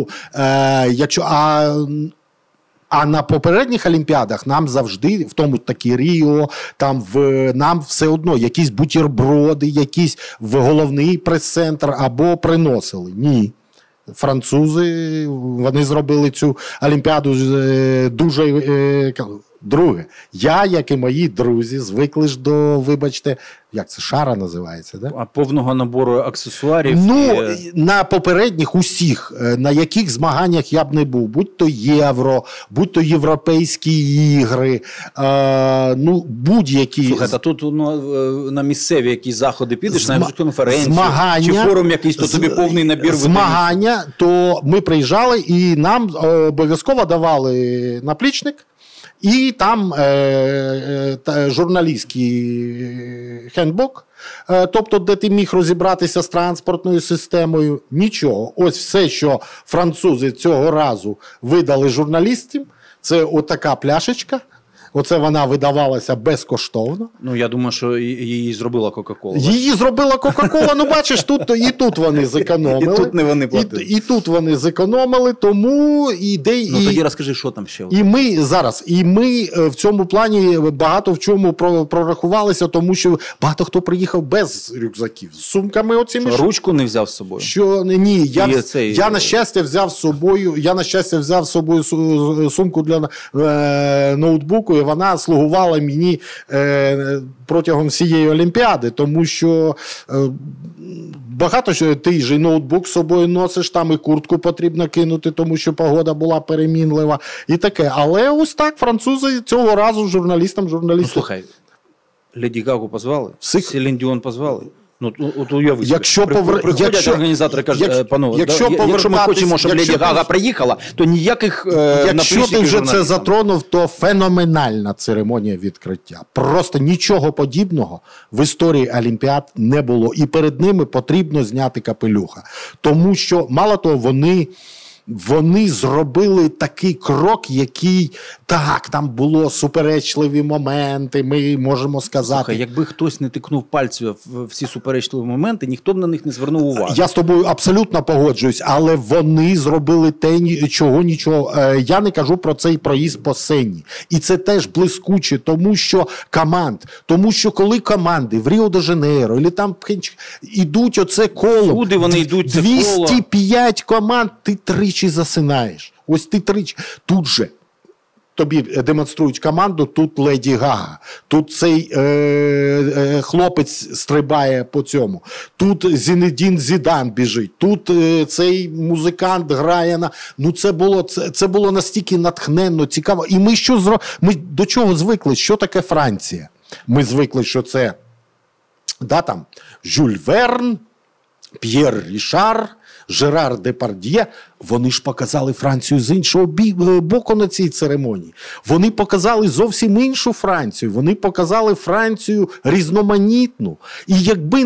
S2: А на попередніх Олімпіадах нам завжди, в тому такі Ріо, нам все одно якісь бутерброди, якісь в головний прес-центр або приносили. Ні. Французи, вони зробили цю Олімпіаду дуже... Друге, я, як і мої друзі, звикли ж до, вибачте, як це, шара називається, да?
S1: А повного набору аксесуарів?
S2: На попередніх усіх, на яких змаганнях я б не був, будь то Євро, будь то Європейські ігри, будь-які...
S1: Слухай, а тут на місцеві якісь заходи підеш, на конференцію, чи форум якийсь, то тобі повний набір
S2: змагання, то ми приїжджали і нам обов'язково давали наплічник, і там журналістський хендбук, тобто, де ти міг розібратися з транспортною системою. Нічого. Ось все, що французи цього разу видали журналістам, це отака пляшечка, Оце вона видавалася безкоштовно.
S1: Ну, я думаю, що її зробила Кока-Кола.
S2: Її зробила Кока-Кола, ну бачиш, тут вони зекономили.
S1: І тут не вони платили.
S2: І тут вони зекономили, тому ідей...
S1: Ну, тоді розкажи, що там ще.
S2: І ми в цьому плані багато в чому прорахувалися, тому що багато хто приїхав без рюкзаків, з сумками оціми.
S1: Що, ручку не взяв з собою?
S2: Ні, я на щастя взяв з собою сумку для ноутбуку, і вона слугувала мені протягом всієї Олімпіади, тому що багато що ти ж і ноутбук з собою носиш, там і куртку потрібно кинути, тому що погода була перемінлива і таке. Але ось так французи цього разу журналістам.
S1: Ну, слухай, Леді Гагу позвали? Селін Діон позвали? Ну, от уяви, приходять організатори, кажуть, панове, якщо ми хочемо, щоб Леді Гага приїхала, то ніяких
S2: якщо ти вже це затронув, то феноменальна церемонія відкриття. Просто нічого подібного в історії Олімпіад не було. І перед ними потрібно зняти капелюха. Тому що, мало того, вони зробили такий крок, який, так, там було суперечливі моменти, ми можемо сказати.
S1: Слухай, якби хтось не тикнув пальцем в ці суперечливі моменти, ніхто б на них не звернув уваги.
S2: Я з тобою абсолютно погоджуюсь, але вони зробили те, нічого. Я не кажу про цей проїзд по сцені. І це теж блискуче, тому що коли команди в Ріо-де-Жанейро, або там ідуть оце коло,
S1: всюди вони йдуть це коло.
S2: 205 команд, ти тричі засинаєш. Ось ти тричі. Тут же тобі демонструють команду, тут Леді Гага, тут цей хлопець стрибає по цьому, тут Зінедін Зідан біжить, тут цей музикант грає на... Ну це було настільки натхненно, цікаво. І ми до чого звикли? Що таке Франція? Ми звикли, що це там Жюль Верн, П'єр Рішар, Жерар Депардьє, вони ж показали Францію з іншого боку на цій церемонії. Вони показали зовсім іншу Францію. Вони показали Францію різноманітну. І якби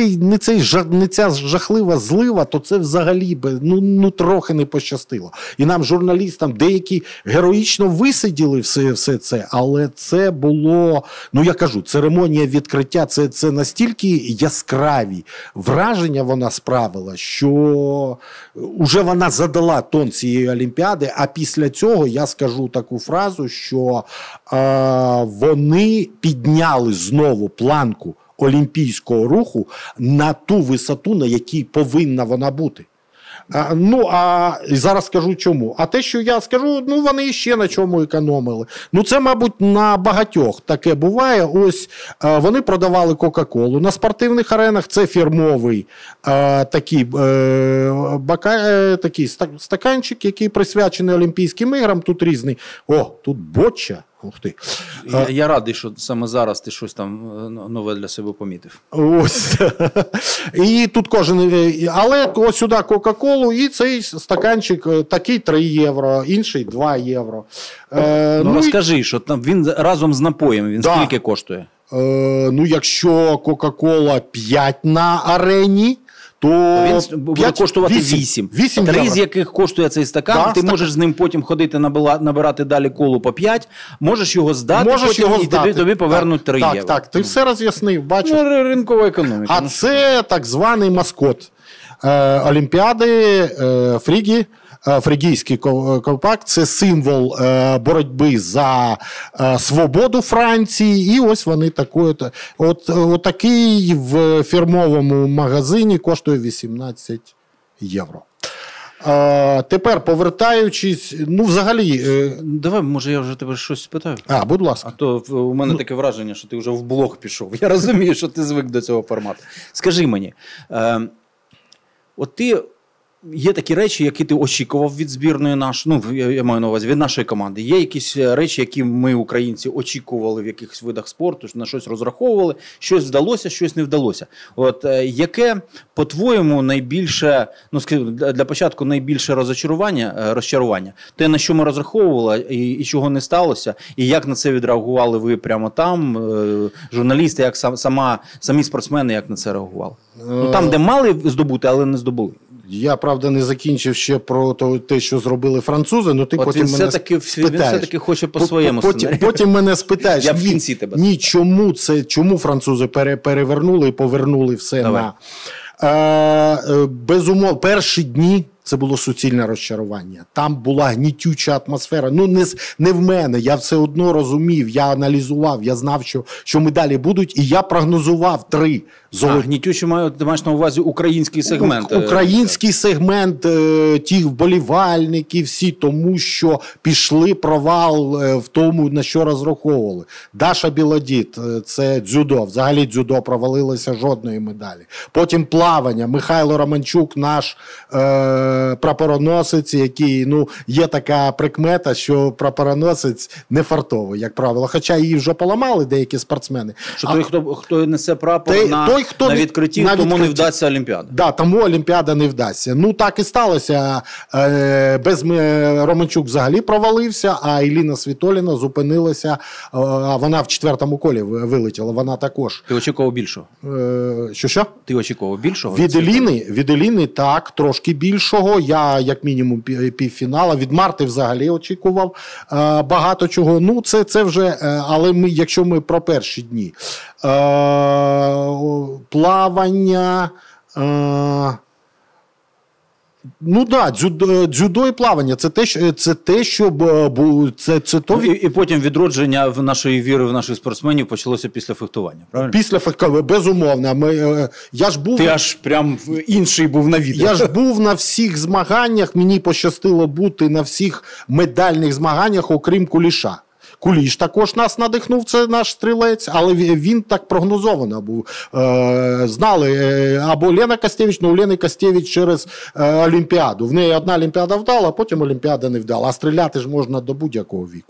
S2: не ця жахлива злива, то це взагалі би трохи не пощастило. І нам, журналістам, деякі героїчно висиділи все це, але це було, я кажу, церемонія відкриття, це настільки яскраві враження вона справила, що вже вона задала тон цієї Олімпіади, а після цього я скажу таку фразу, що вони підняли знову планку олімпійського руху на ту висоту, на якій повинна вона бути. Зараз скажу чому. А те, що я скажу, вони ще на чому економили. Це, мабуть, на багатьох таке буває. Ось вони продавали Кока-Колу. На спортивних аренах це фірмовий такий стаканчик, який присвячений Олімпійським іграм. Тут різний. Тут боча. Ух ти.
S1: Я радий, що саме зараз ти щось там нове для себе помітив.
S2: Ось. І тут але ось сюди Кока-Колу, і цей стаканчик такий 3 євро, інший 2 євро.
S1: Розкажи, що там він разом з напоєм, він скільки коштує?
S2: Якщо Кока-Кола 5 на арені, то
S1: він буде коштувати 8. 3 з яких коштує цей стакан, ти можеш з ним потім ходити набирати далі колу по 5, можеш його здати, і тобі повернуть 3 євро.
S2: Так, ти все роз'яснив, бачиш.
S1: Ринкова економіка.
S2: А це так званий маскот Олімпіади, Фрігійський ковпак, це символ боротьби за свободу Франції, і ось вони отакий в фірмовому магазині коштує 18 євро. Тепер, повертаючись, взагалі...
S1: Давай, може, я вже тебе щось спитаю?
S2: Будь ласка.
S1: А то у мене таке враження, що ти вже в блог пішов. Я розумію, що ти звик до цього формату. Скажи мені, є такі речі, які ти очікував від збірної нашої, я маю на увазі, від нашої команди. Є якісь речі, які ми, українці, очікували в якихось видах спорту, на щось розраховували, щось вдалося, щось не вдалося. Яке, по-твоєму, найбільше, для початку найбільше розчарування? Те, на що ми розраховували і чого не сталося, і як на це відреагували ви прямо там, журналісти, як самі спортсмени, як на це реагували? Там, де мали здобути, але не здобули.
S2: Я, правда, не закінчив ще про те, що зробили французи, але ти потім мене спитаєш.
S1: Він все-таки хоче по своєму сценарію.
S2: Потім мене спитаєш.
S1: Я в кінці тебе
S2: ні, чому французи перевернули і повернули все на... Безумовно, перші дні це було суцільне розчарування. Там була гнітюча атмосфера. Ну, не в мене. Я все одно розумів, я аналізував, я знав, що медалі будуть, і я прогнозував 3 золоті.
S1: Гнітюче ти маєш на увазі український сегмент.
S2: Український сегмент, ті вболівальники всі, тому що пішли провал в тому, на що розраховували. Даша Білодід, це дзюдо. Взагалі дзюдо провалилося, жодної медалі. Потім плавання. Михайло Романчук, наш прапороносець, який, є така прикмета, що прапороносець не фартовий, як правило. Хоча її вже поламали деякі спортсмени.
S1: Що той, хто несе прапор на відкритті, тому не вдасться Олімпіада.
S2: Да, тому Олімпіада не вдасться. Так і сталося. Романчук взагалі провалився, а Іліна Світоліна зупинилася. Вона в 4-му колі вилетіла. Вона також.
S1: Ти очікував більшого?
S2: Що?
S1: Ти очікував більшого?
S2: Від Іліни так, трошки більшого. Я, як мінімум, півфінала. Від Марти взагалі очікував багато чого. Це вже, але якщо ми про перші дні. Плавання... дзюдо і плавання.
S1: І потім відродження в нашої віри, в наших спортсменів почалося після фехтування, правильно?
S2: Після фехтування, безумовно.
S1: Ти аж прям інший був на відео.
S2: Я ж був на всіх змаганнях, мені пощастило бути на всіх медальних змаганнях, окрім Куліша. Куліш також нас надихнув, це наш стрілець, але він так прогнозовано був. Знали, або Лена Костєвич, у Лени Костєвич через Олімпіаду. В неї одна Олімпіада вдала, а потім Олімпіада не вдала. А стріляти ж можна до будь-якого віку.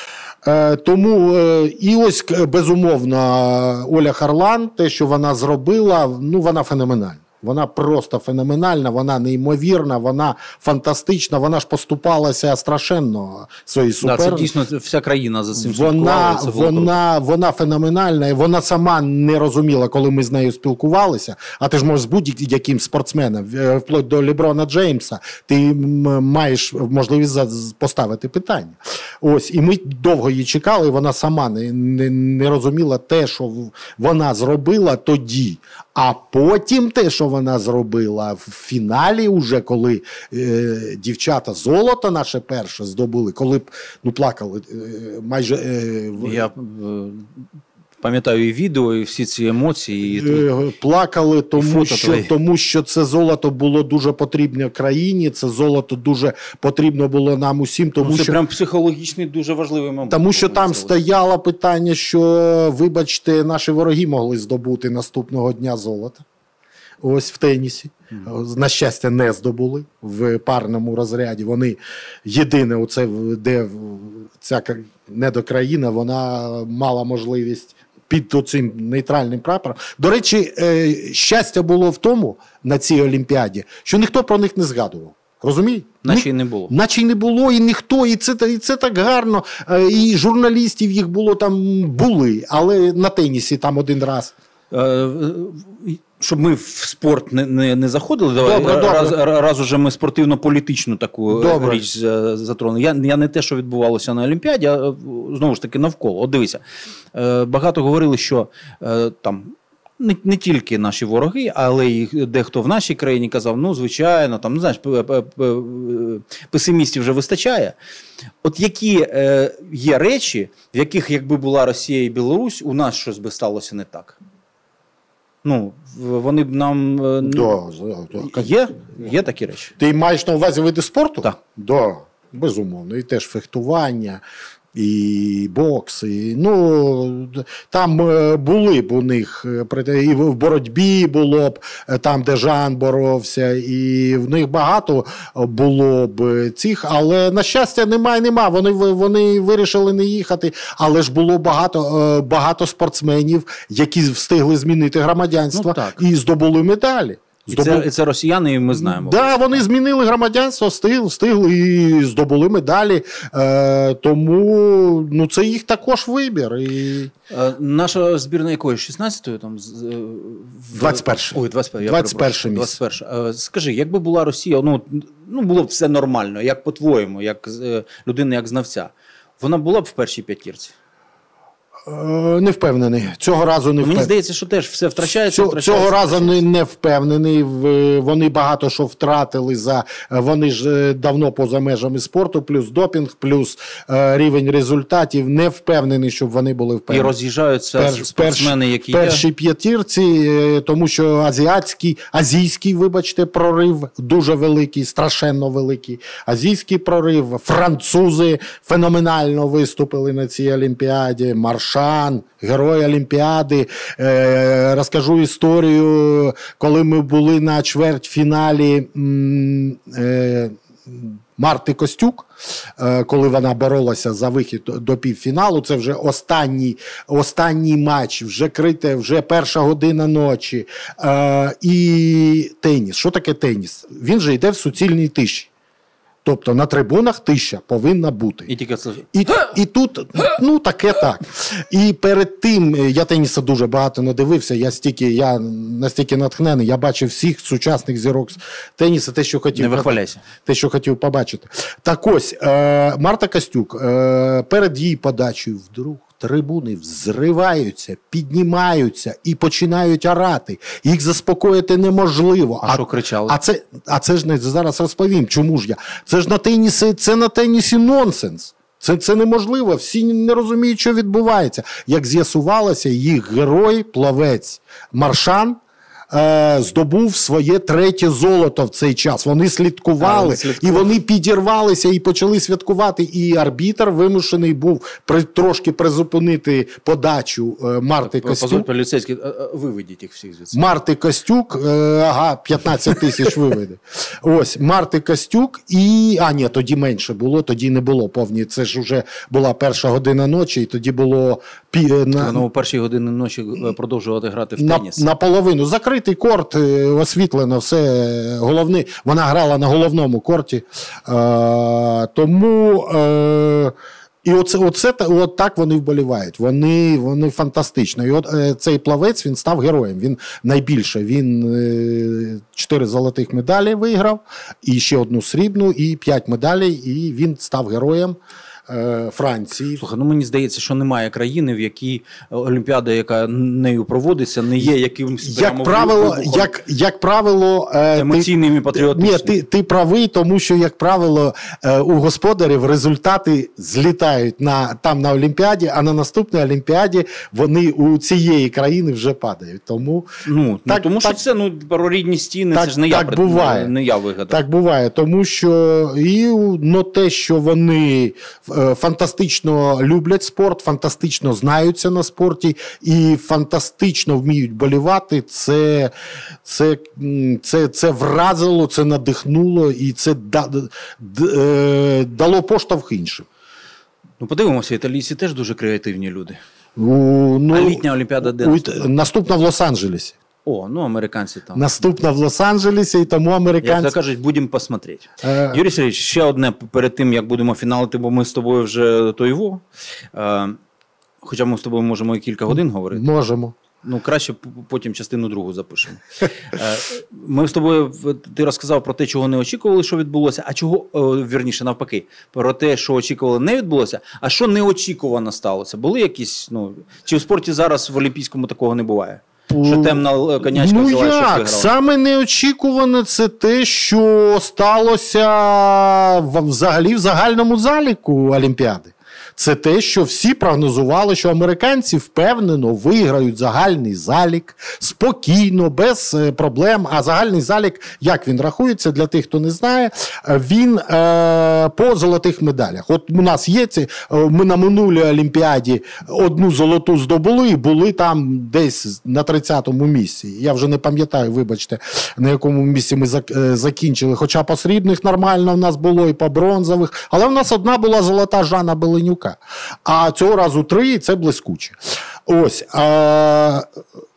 S2: Тому і ось, безумовно, Оля Харлан, те, що вона зробила, вона феноменальна. Вона просто феноменальна, вона неймовірна, вона фантастична, вона ж поступалася страшенно своїй суперниці.
S1: Це дійсно вся країна за цим слідкувала.
S2: Вона феноменальна, і вона сама не розуміла, коли ми з нею спілкувалися, а ти ж можеш з будь-яким спортсменом, вплоть до Леброна Джеймса, ти маєш можливість поставити питання. Ось, і ми довго її чекали, і вона сама не розуміла те, що вона зробила тоді. А потім те, що вона зробила в фіналі, уже коли дівчата золото наше перше здобули, коли плакали майже...
S1: Я пам'ятаю і відео, і всі ці емоції.
S2: Плакали, тому що це золото було дуже потрібне країні, це золото дуже потрібно було нам усім.
S1: Це прям психологічний дуже важливий момент.
S2: Тому що там стояло питання, що, вибачте, наші вороги могли здобути наступного дня золото. Ось в тенісі. На щастя, не здобули в парному розряді. Вони єдине, де ця недокраїна, вона мала можливість під цим нейтральним прапором. До речі, щастя було в тому, на цій Олімпіаді, що ніхто про них не згадував. Розумієте?
S1: Наче й не було.
S2: Наче й не було, і ніхто, і це так гарно. І журналістів їх було там, але на тенісі там один раз.
S1: Щоб ми в спорт не заходили, раз уже ми спортивно-політичну таку річ затронули. Я не те, що відбувалося на Олімпіаді, а знову ж таки навколо. От дивися, багато говорили, що там не тільки наші вороги, але й дехто в нашій країні казав, звичайно, там, знаєш, песимістів вже вистачає. От які є речі, в яких, якби була Росія і Білорусь, у нас щось би сталося не так? Вони б нам... Є такі речі?
S2: Ти маєш на увазі види спорту?
S1: Так.
S2: Да, безумовно. І теж фехтування, і бокс. Там були б у них, і в боротьбі було б, там, де Жан боровся, і в них багато було б цих, але, на щастя, нема. Вони вирішили не їхати, але ж було багато спортсменів, які встигли змінити громадянство і здобули медалі.
S1: І це росіяни, і ми знаємо.
S2: Так, вони змінили громадянство, встигли і здобули медалі. Тому це їх також вибір.
S1: Наша збірна якої? 16-ї?
S2: 21-й.
S1: Ой,
S2: 21-й місць.
S1: 21. Скажи, якби була Росія, було б все нормально, як по-твоєму, як людина, як знавця, вона була б в першій п'ятірці?
S2: Не впевнений. Цього разу не впевнений.
S1: Мені здається, що теж все втрачається.
S2: Цього разу не впевнений. Вони багато що втратили. Вони ж давно поза межами спорту, плюс допінг, плюс рівень результатів. Не впевнений, щоб вони були впевнені.
S1: І роз'їжджаються спортсмени, які є. В
S2: першій п'ятірці, тому що азійський, прорив дуже великий, страшенно великий. Азійський прорив, французи феноменально виступили на цій Олімпіаді. Маршан, герой Олімпіади. Розкажу історію, коли ми були на чвертьфіналі Марти Костюк, коли вона боролася за вихід до півфіналу. Це вже останній матч, вже крите, вже 1:00 ночі. І теніс. Що таке теніс? Він же йде в суцільній тиші. Тобто на трибунах тиша повинна бути.
S1: І тільки це.
S2: І тут, таке так. І перед тим, я теніса дуже багато не дивився, я настільки натхнений, я бачив всіх сучасних зірок теніса, те, що хотів.
S1: Не вихваляйся.
S2: Те, що хотів побачити. Так ось, Марта Костюк, перед її подачею вдруг трибуни взриваються, піднімаються і починають орати. Їх заспокоїти неможливо.
S1: А що кричали?
S2: А це ж зараз розповім, чому ж я. Це ж на тенісі нонсенс. Це неможливо, всі не розуміють, що відбувається. Як з'ясувалося, їх герой, плавець Маршан, здобув своє 3-те золото в цей час. Вони слідкували, і вони підірвалися і почали святкувати. І арбітр вимушений був трошки призупинити подачу Марти Костюк.
S1: Поліцейські, виведіть їх всіх звідси.
S2: Марти Костюк, 15 тисяч виведе. Ось, Марти Костюк тоді менше було, тоді не було повні. Це ж вже була 1:00 ночі, і тоді було...
S1: Воно о 1:00 ночі продовжувати грати в теніс.
S2: Наполовину. Закритий корт, освітлено, все. Головне, вона грала на головному корті. Тому... І от так вони вболівають. Вони фантастично. І от цей плавець, він став героєм. Він найбільше. Він 4 золотих медалі виграв, і ще 1 срібну, і 5 медалей, і він став героєм Франції.
S1: Слухай, мені здається, що немає країни, в якій Олімпіада, яка нею проводиться, не є якимось
S2: як правило,
S1: емоційним і патріотичним.
S2: Ні, ти правий, тому що, як правило, у господарів результати злітають там на Олімпіаді, а на наступній Олімпіаді вони у цієї країни вже падають. Тому
S1: що це про рідні стіни, це ж не я вигадав.
S2: Так буває, тому що те, що вони фантастично люблять спорт, фантастично знаються на спорті і фантастично вміють болівати. Це вразило, це надихнуло і це дало поштовх іншим.
S1: Подивимося, італійці теж дуже креативні люди. А літня Олімпіада де?
S2: Наступна в Лос-Анджелесі.
S1: Американці там.
S2: Наступна в Лос-Анджелесі, і тому американці...
S1: Як то кажуть, будемо посмотрети. Юрій Сергійович, ще одне перед тим, як будемо фіналити, бо ми з тобою вже тойво. Хоча ми з тобою можемо і кілька годин говорити.
S2: Можемо.
S1: Краще потім частину другу запишемо. Ми з тобою, ти розказав про те, чого не очікували, що відбулося, а чого, вірніше, навпаки, про те, що очікували, не відбулося, а що неочікувано сталося. Були якісь, чи в спорті зараз в Олімпійському такого не буває? Що темна конячка взяла, що виграла?
S2: Саме неочікуване це те, що сталося взагалі в загальному заліку Олімпіади. Це те, що всі прогнозували, що американці впевнено виграють загальний залік, спокійно, без проблем. А загальний залік, як він рахується, для тих, хто не знає, він по золотих медалях. От у нас є ми на минулій Олімпіаді 1 золоту здобули і були там десь на 30-му місці. Я вже не пам'ятаю, вибачте, на якому місці ми закінчили. Хоча по срібних нормально в нас було і по бронзових. Але в нас одна була золота Жана Беленюка. А цього разу 3, і це блискуче. Ось.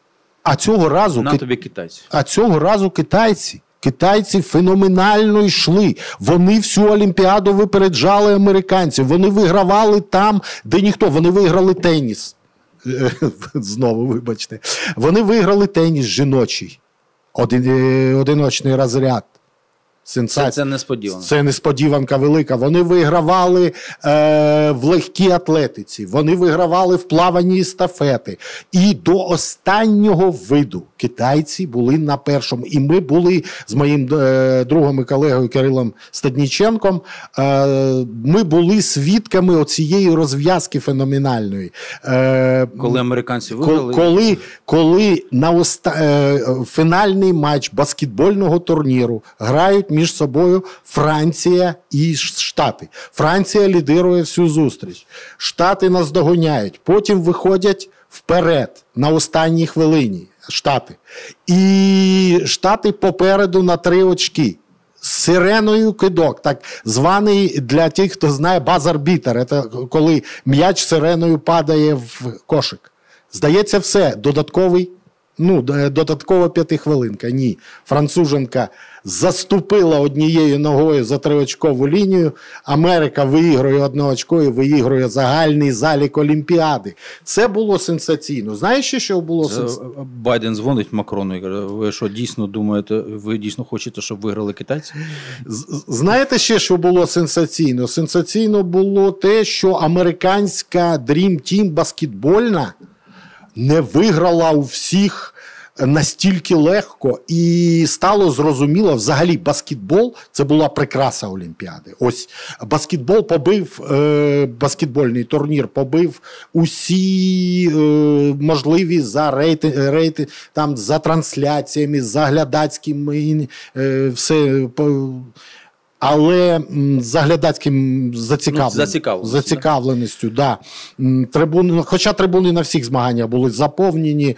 S2: А цього разу...
S1: На тобі китайці.
S2: А цього разу китайці феноменально йшли. Вони всю Олімпіаду випереджали американців. Вони вигравали там, де ніхто. Вони виграли теніс. Знову, вибачте. Вони виграли теніс жіночий. Одиночний розряд. Сенсація.
S1: Це несподіванка.
S2: Це несподіванка велика. Вони вигравали в легкій атлетиці, вони вигравали в плаванні естафети. І до останнього виду китайці були на першому. І ми були з моїм другом і колегою Кирилом Стадніченком, ми були свідками оцієї розв'язки феноменальної.
S1: Коли американці виграли?
S2: Коли на фінальний матч баскетбольного турніру грають між собою Франція і Штати. Франція лідирує всю зустріч. Штати наздоганяють. Потім виходять вперед на останній хвилині. Штати. І Штати попереду на 3 очки. З сиреною кидок, так званий для тих, хто знає, базар-бітер. Це коли м'яч сиреною падає в кошик. Здається, все. Додаткова 5-хвилинка. Ні. Француженка заступила однією ногою за 3-очкову лінію. Америка виігрує 1 очко і виігрує загальний залік Олімпіади. Це було сенсаційно. Знаєш, що було сенсаційно?
S1: Байден дзвонить Макрону і каже, ви що, дійсно думаєте, ви дійсно хочете, щоб виграли китайці?
S2: Знаєте ще, що було сенсаційно? Сенсаційно було те, що американська Dream Team баскетбольна не виграла у всіх настільки легко, і стало зрозуміло, взагалі баскетбол – це була прикраса Олімпіади. Ось баскетбол баскетбольний турнір побив усі можливі за рейтинг, там, за трансляціями, за глядацькими, все. Але з глядацьким зацікавленістю, да. Хоча трибуни на всіх змаганнях були заповнені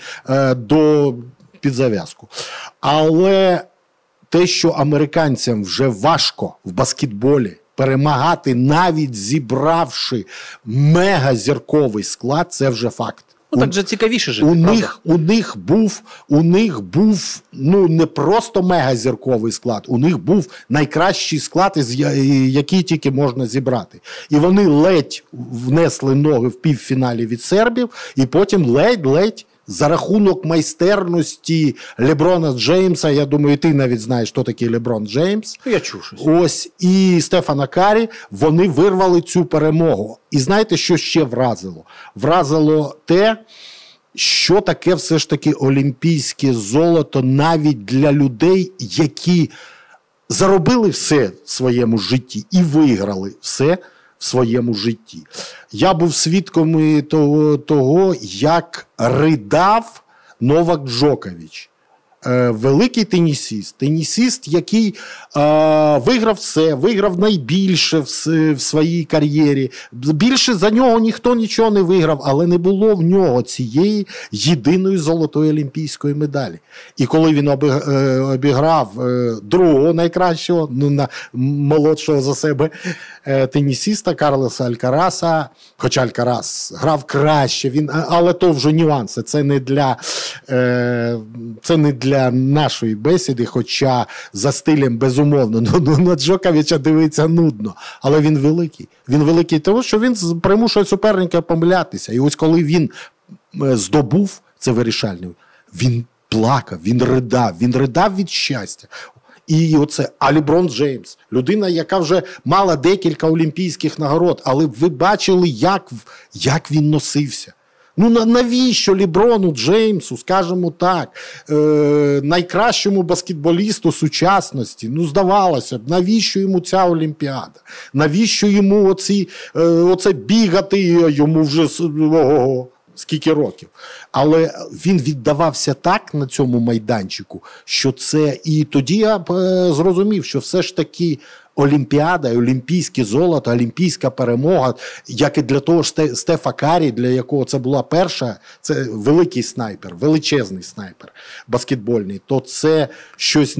S2: під зав'язку. Але те, що американцям вже важко в баскетболі перемагати, навіть зібравши мегазірковий склад, це вже факт.
S1: Так же цікавіше жити,
S2: у них був не просто мегазірковий склад, у них був найкращий склад, який тільки можна зібрати. І вони ледь внесли ноги в півфіналі від сербів, і потім ледь за рахунок майстерності Леброна Джеймса, я думаю, ти навіть знаєш, хто такий Леброн Джеймс.
S1: Я чув щось.
S2: Ось, і Стефана Карі, вони вирвали цю перемогу. І знаєте, що ще вразило? Вразило те, що таке все ж таки олімпійське золото навіть для людей, які заробили все в своєму житті і виграли все в своєму житті. Я був свідком того, як ридав Новак Джокович. Великий тенісіст, який виграв все, виграв найбільше в своїй кар'єрі. Більше за нього ніхто нічого не виграв, але не було в нього цієї єдиної золотої олімпійської медалі. І коли він обіграв другого найкращого, молодшого за себе тенісіста Карлоса Алькараса, хоча Алькарас грав краще, але то вже нюанси, це не для нашої бесіди, хоча за стилем безумовно. На Джоковича дивиться нудно, але він великий. Він великий тому, що він примушує суперника помилятися. І ось коли він здобув це вирішальне, він плакав, він ридав від щастя. І оце Леброн Джеймс, людина, яка вже мала декілька олімпійських нагород, але ви бачили, як він носився. Навіщо Леброну Джеймсу, скажімо так, найкращому баскетболісту сучасності, здавалося б, навіщо йому ця Олімпіада? Навіщо йому оце бігати йому вже скільки років? Але він віддавався так на цьому майданчику, що це... І тоді я зрозумів, що все ж таки Олімпіада, олімпійське золото, олімпійська перемога, як і для того Стефа Карі, для якого це була перша, це великий снайпер, величезний снайпер баскетбольний, то це щось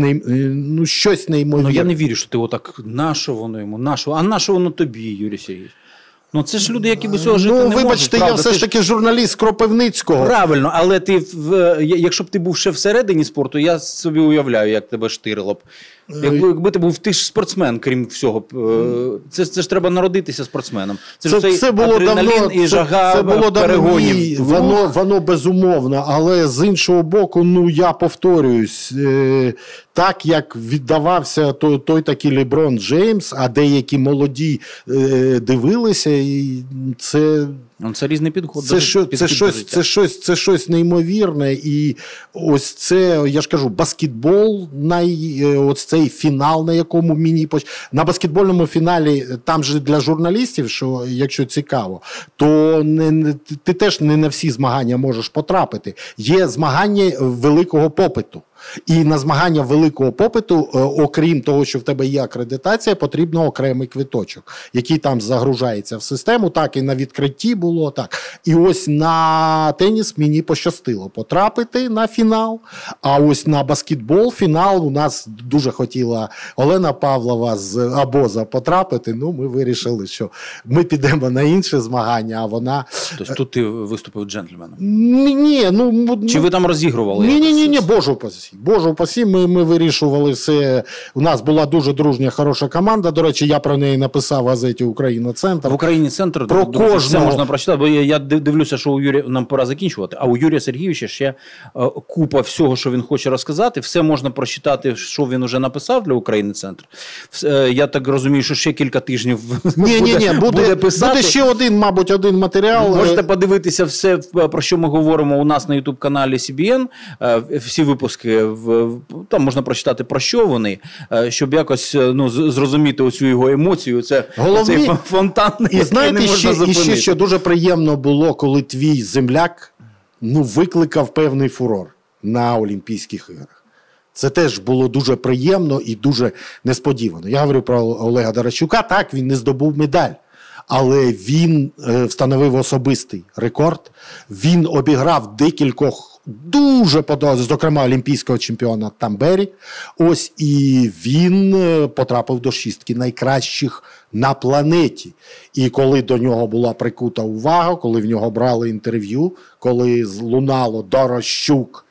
S2: неймовірне.
S1: Я не вірю, що ти отак, нащо воно йому, а нащо воно тобі, Юрій Сергійович? Ну, це ж люди, які без цього жити не можуть.
S2: Ну, вибачте, я все ж таки журналіст Кропивницького.
S1: Правильно, але якщо б ти був ще всередині спорту, я собі уявляю, як тебе штирило б. Якби ти був, ти ж спортсмен, крім всього. Це ж треба народитися спортсменом.
S2: Це було давно, і жага це було перегонів. Воно безумовно, але з іншого боку, ну я повторююсь, так як віддавався той такий Леброн Джеймс, а деякі молоді дивилися, і це...
S1: Це різний підход.
S2: Це щось неймовірне. І ось це, я ж кажу, баскетбол, ось цей фінал, на якому на баскетбольному фіналі, там же для журналістів, що якщо цікаво, то ти теж не на всі змагання можеш потрапити. Є змагання великого попиту. І на змагання великого попиту, окрім того, що в тебе є акредитація, потрібно окремий квиточок, який там загружається в систему, так і на відкритті було, так. І ось на теніс мені пощастило потрапити на фінал, а ось на баскетбол фінал у нас дуже хотіла Олена Павлова з Абоза потрапити, ну ми вирішили, що ми підемо на інше змагання, а вона...
S1: Тобто тут ти виступив джентльменом?
S2: Ні, ну...
S1: Чи ви там розігрували?
S2: Ні, Боже упасі, ми вирішували все. У нас була дуже дружня, хороша команда. До речі, я про неї написав в газеті «Україна-центр».
S1: В «Україні-центр»
S2: про кожного.
S1: Все можна прочитати, бо я дивлюся, що у Юрія, нам пора закінчувати, а у Юрія Сергійовича ще купа всього, що він хоче розказати. Все можна прочитати, що він вже написав для «України-центр». Я так розумію, що ще кілька тижнів буде писати.
S2: Буде ще один матеріал.
S1: Можете подивитися все, про що ми говоримо у нас на YouTube-каналі CBN. Всі випуски там можна прочитати, про що вони, щоб якось зрозуміти оцю його емоцію. Це цей фонтан, який не можна зупинити.
S2: І ще що дуже приємно було, коли твій земляк викликав певний фурор на Олімпійських іграх. Це теж було дуже приємно і дуже несподівано. Я говорю про Олега Даращука, так, він не здобув медаль. Але він встановив особистий рекорд, він обіграв декількох дуже подобається, зокрема, олімпійського чемпіона Тамбері. Ось, і він потрапив до шістки найкращих на планеті. І коли до нього була прикута увага, коли в нього брали інтерв'ю, коли лунало «Дорощук»,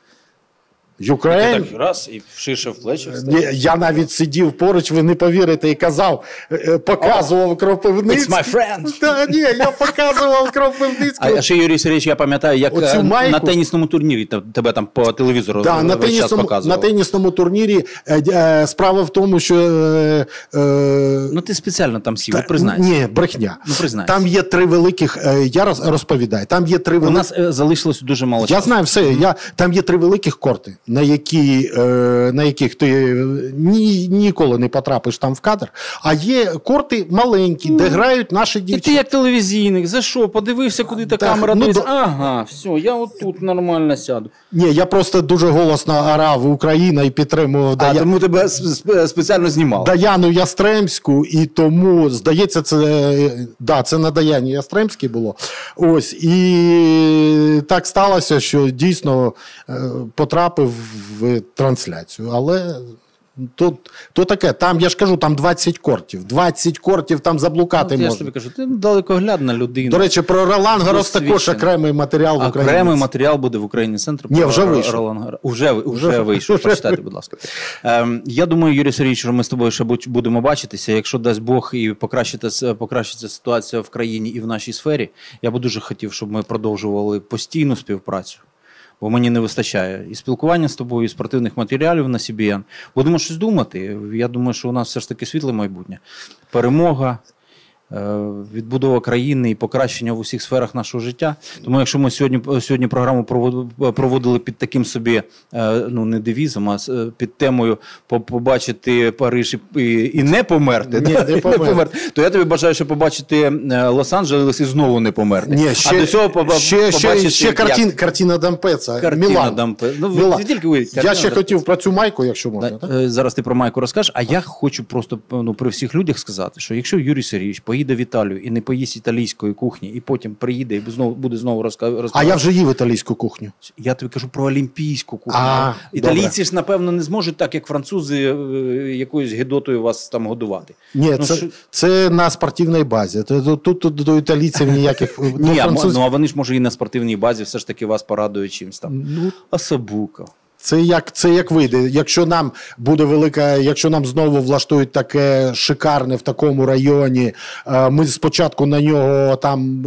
S1: Ukraine. Так раз і ширше в плечі.
S2: Я навіть сидів поруч, ви не повірите, і казав, показував Кропивницький.
S1: It's my friend.
S2: Я показував Кропивницький.
S1: А ще, Юрій Сергійович, я пам'ятаю, як на тенісному турнірі тебе там по телевізору весь час показували.
S2: На тенісному турнірі справа в тому, що...
S1: Ну ти спеціально там сів, признайся.
S2: Ні, брехня.
S1: Ну признайся.
S2: Там є три великих, я розповідаю, там є три великих...
S1: У нас залишилось дуже мало часу.
S2: Я знаю все, там є три великих корти, на яких ти ніколи не потрапиш там в кадр, а є корти маленькі, де грають наші дівчата.
S1: І ти як телевізійник, за що? Подивився, куди та камера дивиться. Ага, все, я отут нормально сяду.
S2: Ні, я просто дуже голосно орав «Україна» і підтримував
S1: тому тебе спеціально знімали.
S2: Даяну Ястремську, і тому, здається, це на Даяні Ястремській було. Ось, і так сталося, що дійсно потрапив в трансляцію, але то таке, там, я ж кажу, там 20 кортів, там заблукати можна.
S1: Я ж тобі кажу, ти далекоглядна людина.
S2: До речі, про Ролан Гарос також окремий матеріал в Україні.
S1: Окремий матеріал буде в «Україні-центрі».
S2: Ні, вже вийшов.
S1: Уже вийшов, почитайте, будь ласка. Я думаю, Юрій Сергійович, що ми з тобою ще будемо бачитися, якщо дасть Бог і покращиться ситуація в країні і в нашій сфері, я би дуже хотів, щоб ми продовжували постійну співпрацю. Бо мені не вистачає і спілкування з тобою, і спортивних матеріалів на CBN. Будемо щось думати. Я думаю, що у нас все ж таки світле майбутнє. Перемога, відбудова країни і покращення в усіх сферах нашого життя. Тому якщо ми сьогодні програму проводили під таким собі, не девізом, а під темою побачити Париж і не померти,
S2: не померти,
S1: то я тобі бажаю, що побачити Лос-Анджелес і знову не померти.
S2: Ні,
S1: а до цього побачити...
S2: Ще картина Дампеца. Мілан. Я ще хотів про цю майку, якщо можна.
S1: Зараз ти про майку розкажеш, а я хочу просто при всіх людях сказати, що якщо Юрій Сергійович поїде поїде в Італію і не поїсть італійської кухні, і потім приїде і буде знову розказувати.
S2: А я вже їв італійську кухню.
S1: Я тобі кажу про олімпійську кухню.
S2: Італійці
S1: ж, напевно, не зможуть так, як французи, якоюсь гидотою вас там годувати.
S2: Ні, це на спортивній базі. Тут до італійців ніяких...
S1: Ні, а вони ж, може, і на спортивній базі все ж таки вас порадують чимось там. Особука.
S2: Це як вийде. Якщо нам буде якщо нам знову влаштують таке шикарне в такому районі, ми спочатку на нього там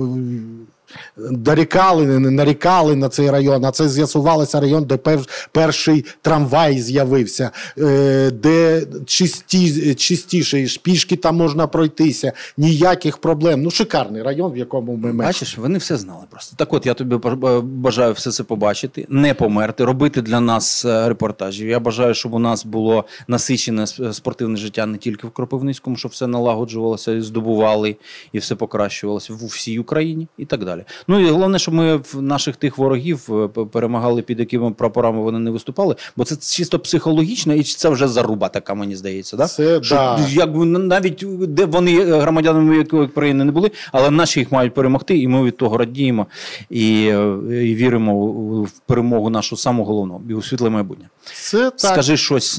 S2: нарікали на цей район, а це з'ясувалося район, де перший трамвай з'явився, де чистіше, пішки там можна пройтися, ніяких проблем. Шикарний район, в якому ми мешкаємо.
S1: Бачиш, вони все знали просто. Так от, я тобі бажаю все це побачити, не померти, робити для нас репортажів. Я бажаю, щоб у нас було насичене спортивне життя не тільки в Кропивницькому, щоб все налагоджувалося, і здобували, і все покращувалося в усій Україні і так далі. І головне, щоб ми в наших тих ворогів перемагали, під якими прапорами вони не виступали, бо це чисто психологічно, і це вже заруба така, мені здається. Да? Навіть де вони громадянами якої країни не були, але наші їх мають перемогти, і ми від того радіємо і віримо в перемогу нашу саму головну, і у світле майбутнє. Скажи щось,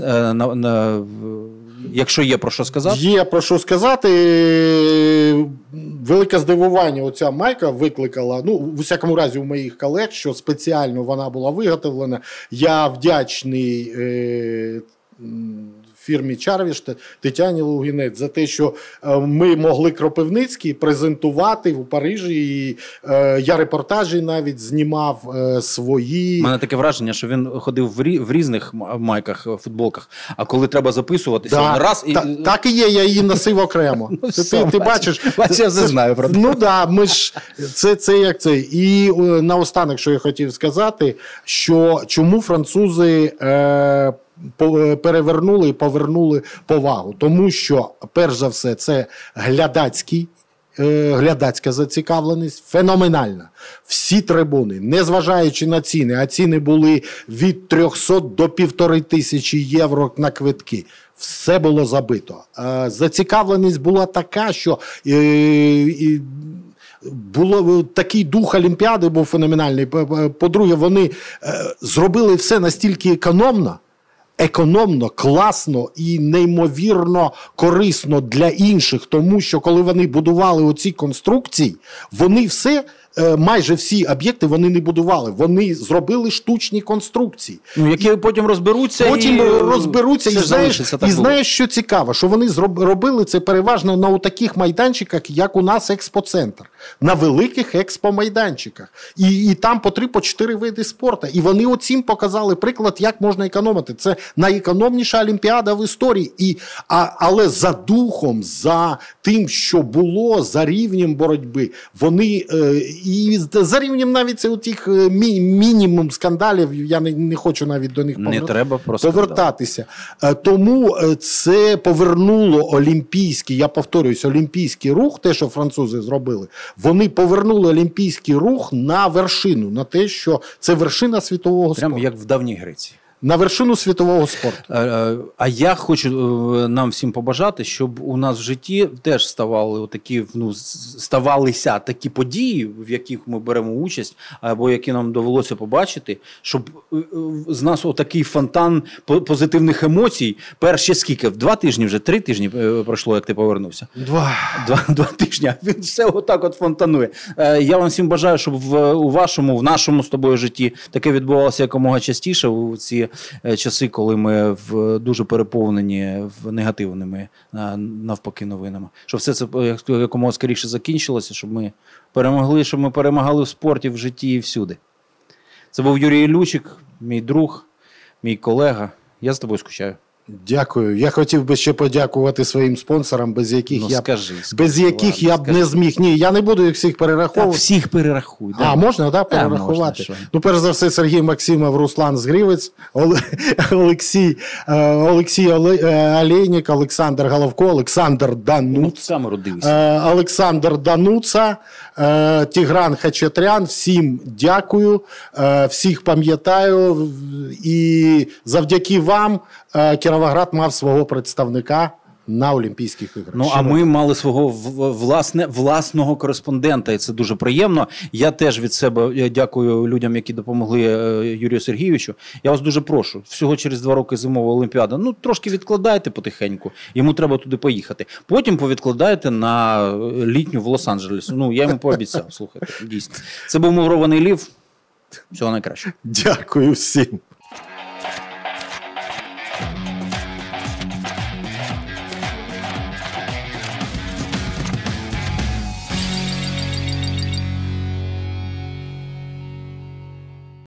S1: якщо є про що сказати.
S2: Є про що сказати. Велике здивування оця майка викликала, в усякому разі у моїх колег, що спеціально вона була виготовлена. Я вдячний фірмі Чарвіш Тетяні Лугінець за те, що ми могли Кропивницький презентувати в Парижі. І я репортажі навіть знімав свої.
S1: У мене таке враження, що він ходив в різних майках, футболках, а коли треба записуватися, він раз і...
S2: Так і є, я її носив окремо. Ти бачиш.
S1: Я все знаю про це.
S2: Ми ж, це як це. І наостанок, що я хотів сказати, що чому французи перевернули і повернули повагу. Тому що, перш за все, це глядацька зацікавленість, феноменальна. Всі трибуни, незважаючи на ціни, а ціни були від 300 до 1500 євро на квитки. Все було забито. Зацікавленість була така, що... такий дух Олімпіади був феноменальний. По-друге, вони зробили все настільки економно, класно і неймовірно корисно для інших, тому що коли вони будували оці конструкції, вони майже всі об'єкти вони не будували, вони зробили штучні конструкції.
S1: Які потім розберуться
S2: і знаєш, що цікаво, що вони робили це переважно на таких майданчиках, як у нас експоцентр, на великих експомайданчиках. І там по 3-4 види спорту. І вони оцім показали приклад, як можна економити. Це найекономніша Олімпіада в історії. Але за духом, за тим, що було, за рівнем боротьби, вони... І за рівнем навіть тих мінімум скандалів, я не хочу навіть до них повертатися. Тому це повернуло олімпійський, я повторююсь, олімпійський рух, те, що французи зробили, вони повернули олімпійський рух на вершину, на те, що це вершина світового спорту.
S1: Прямо як в давній Греції.
S2: На вершину світового спорту.
S1: А я хочу нам всім побажати, щоб у нас в житті теж ставалися такі події, в яких ми беремо участь, або які нам довелося побачити, щоб з нас отакий фонтан позитивних емоцій. Перші скільки? 2 тижні вже? 3 тижні пройшло, як ти повернувся? 2 тижні. Він все отак от фонтанує. Я вам всім бажаю, щоб в нашому з тобою житті таке відбувалося якомога частіше у ці часи, коли ми дуже переповнені негативними, навпаки, новинами. Щоб все це якомога скоріше закінчилося, щоб ми перемагали в спорті, в житті і всюди. Це був Юрій Іллючик, мій друг, мій колега. Я з тобою скучаю.
S2: Дякую. Я хотів би ще подякувати своїм спонсорам, без яких я б не зміг. Ні, я не буду їх всіх перераховувати.
S1: Так, всіх перерахуй.
S2: Можна, так, перерахувати? Можна, перш за все, Сергій Максимов, Руслан Згрівець, Олексій Олейник, Олександр Головко, Олександр Дануца, Тігран Хачатрян. Всім дякую, всіх пам'ятаю. І завдяки вам Кіровоград мав свого представника на Олімпійських іграх.
S1: Ну, а ми мали свого власного кореспондента, і це дуже приємно. Я теж від себе дякую людям, які допомогли Юрію Сергійовичу. Я вас дуже прошу, всього через 2 роки зимова Олімпіада, ну, трошки відкладайте потихеньку, йому треба туди поїхати. Потім повідкладайте на літню в Лос-Анджелес. Ну, я йому пообіцяв, слухайте, дійсно. Це був Мурований Лів. Всього найкращого.
S2: Дякую всім.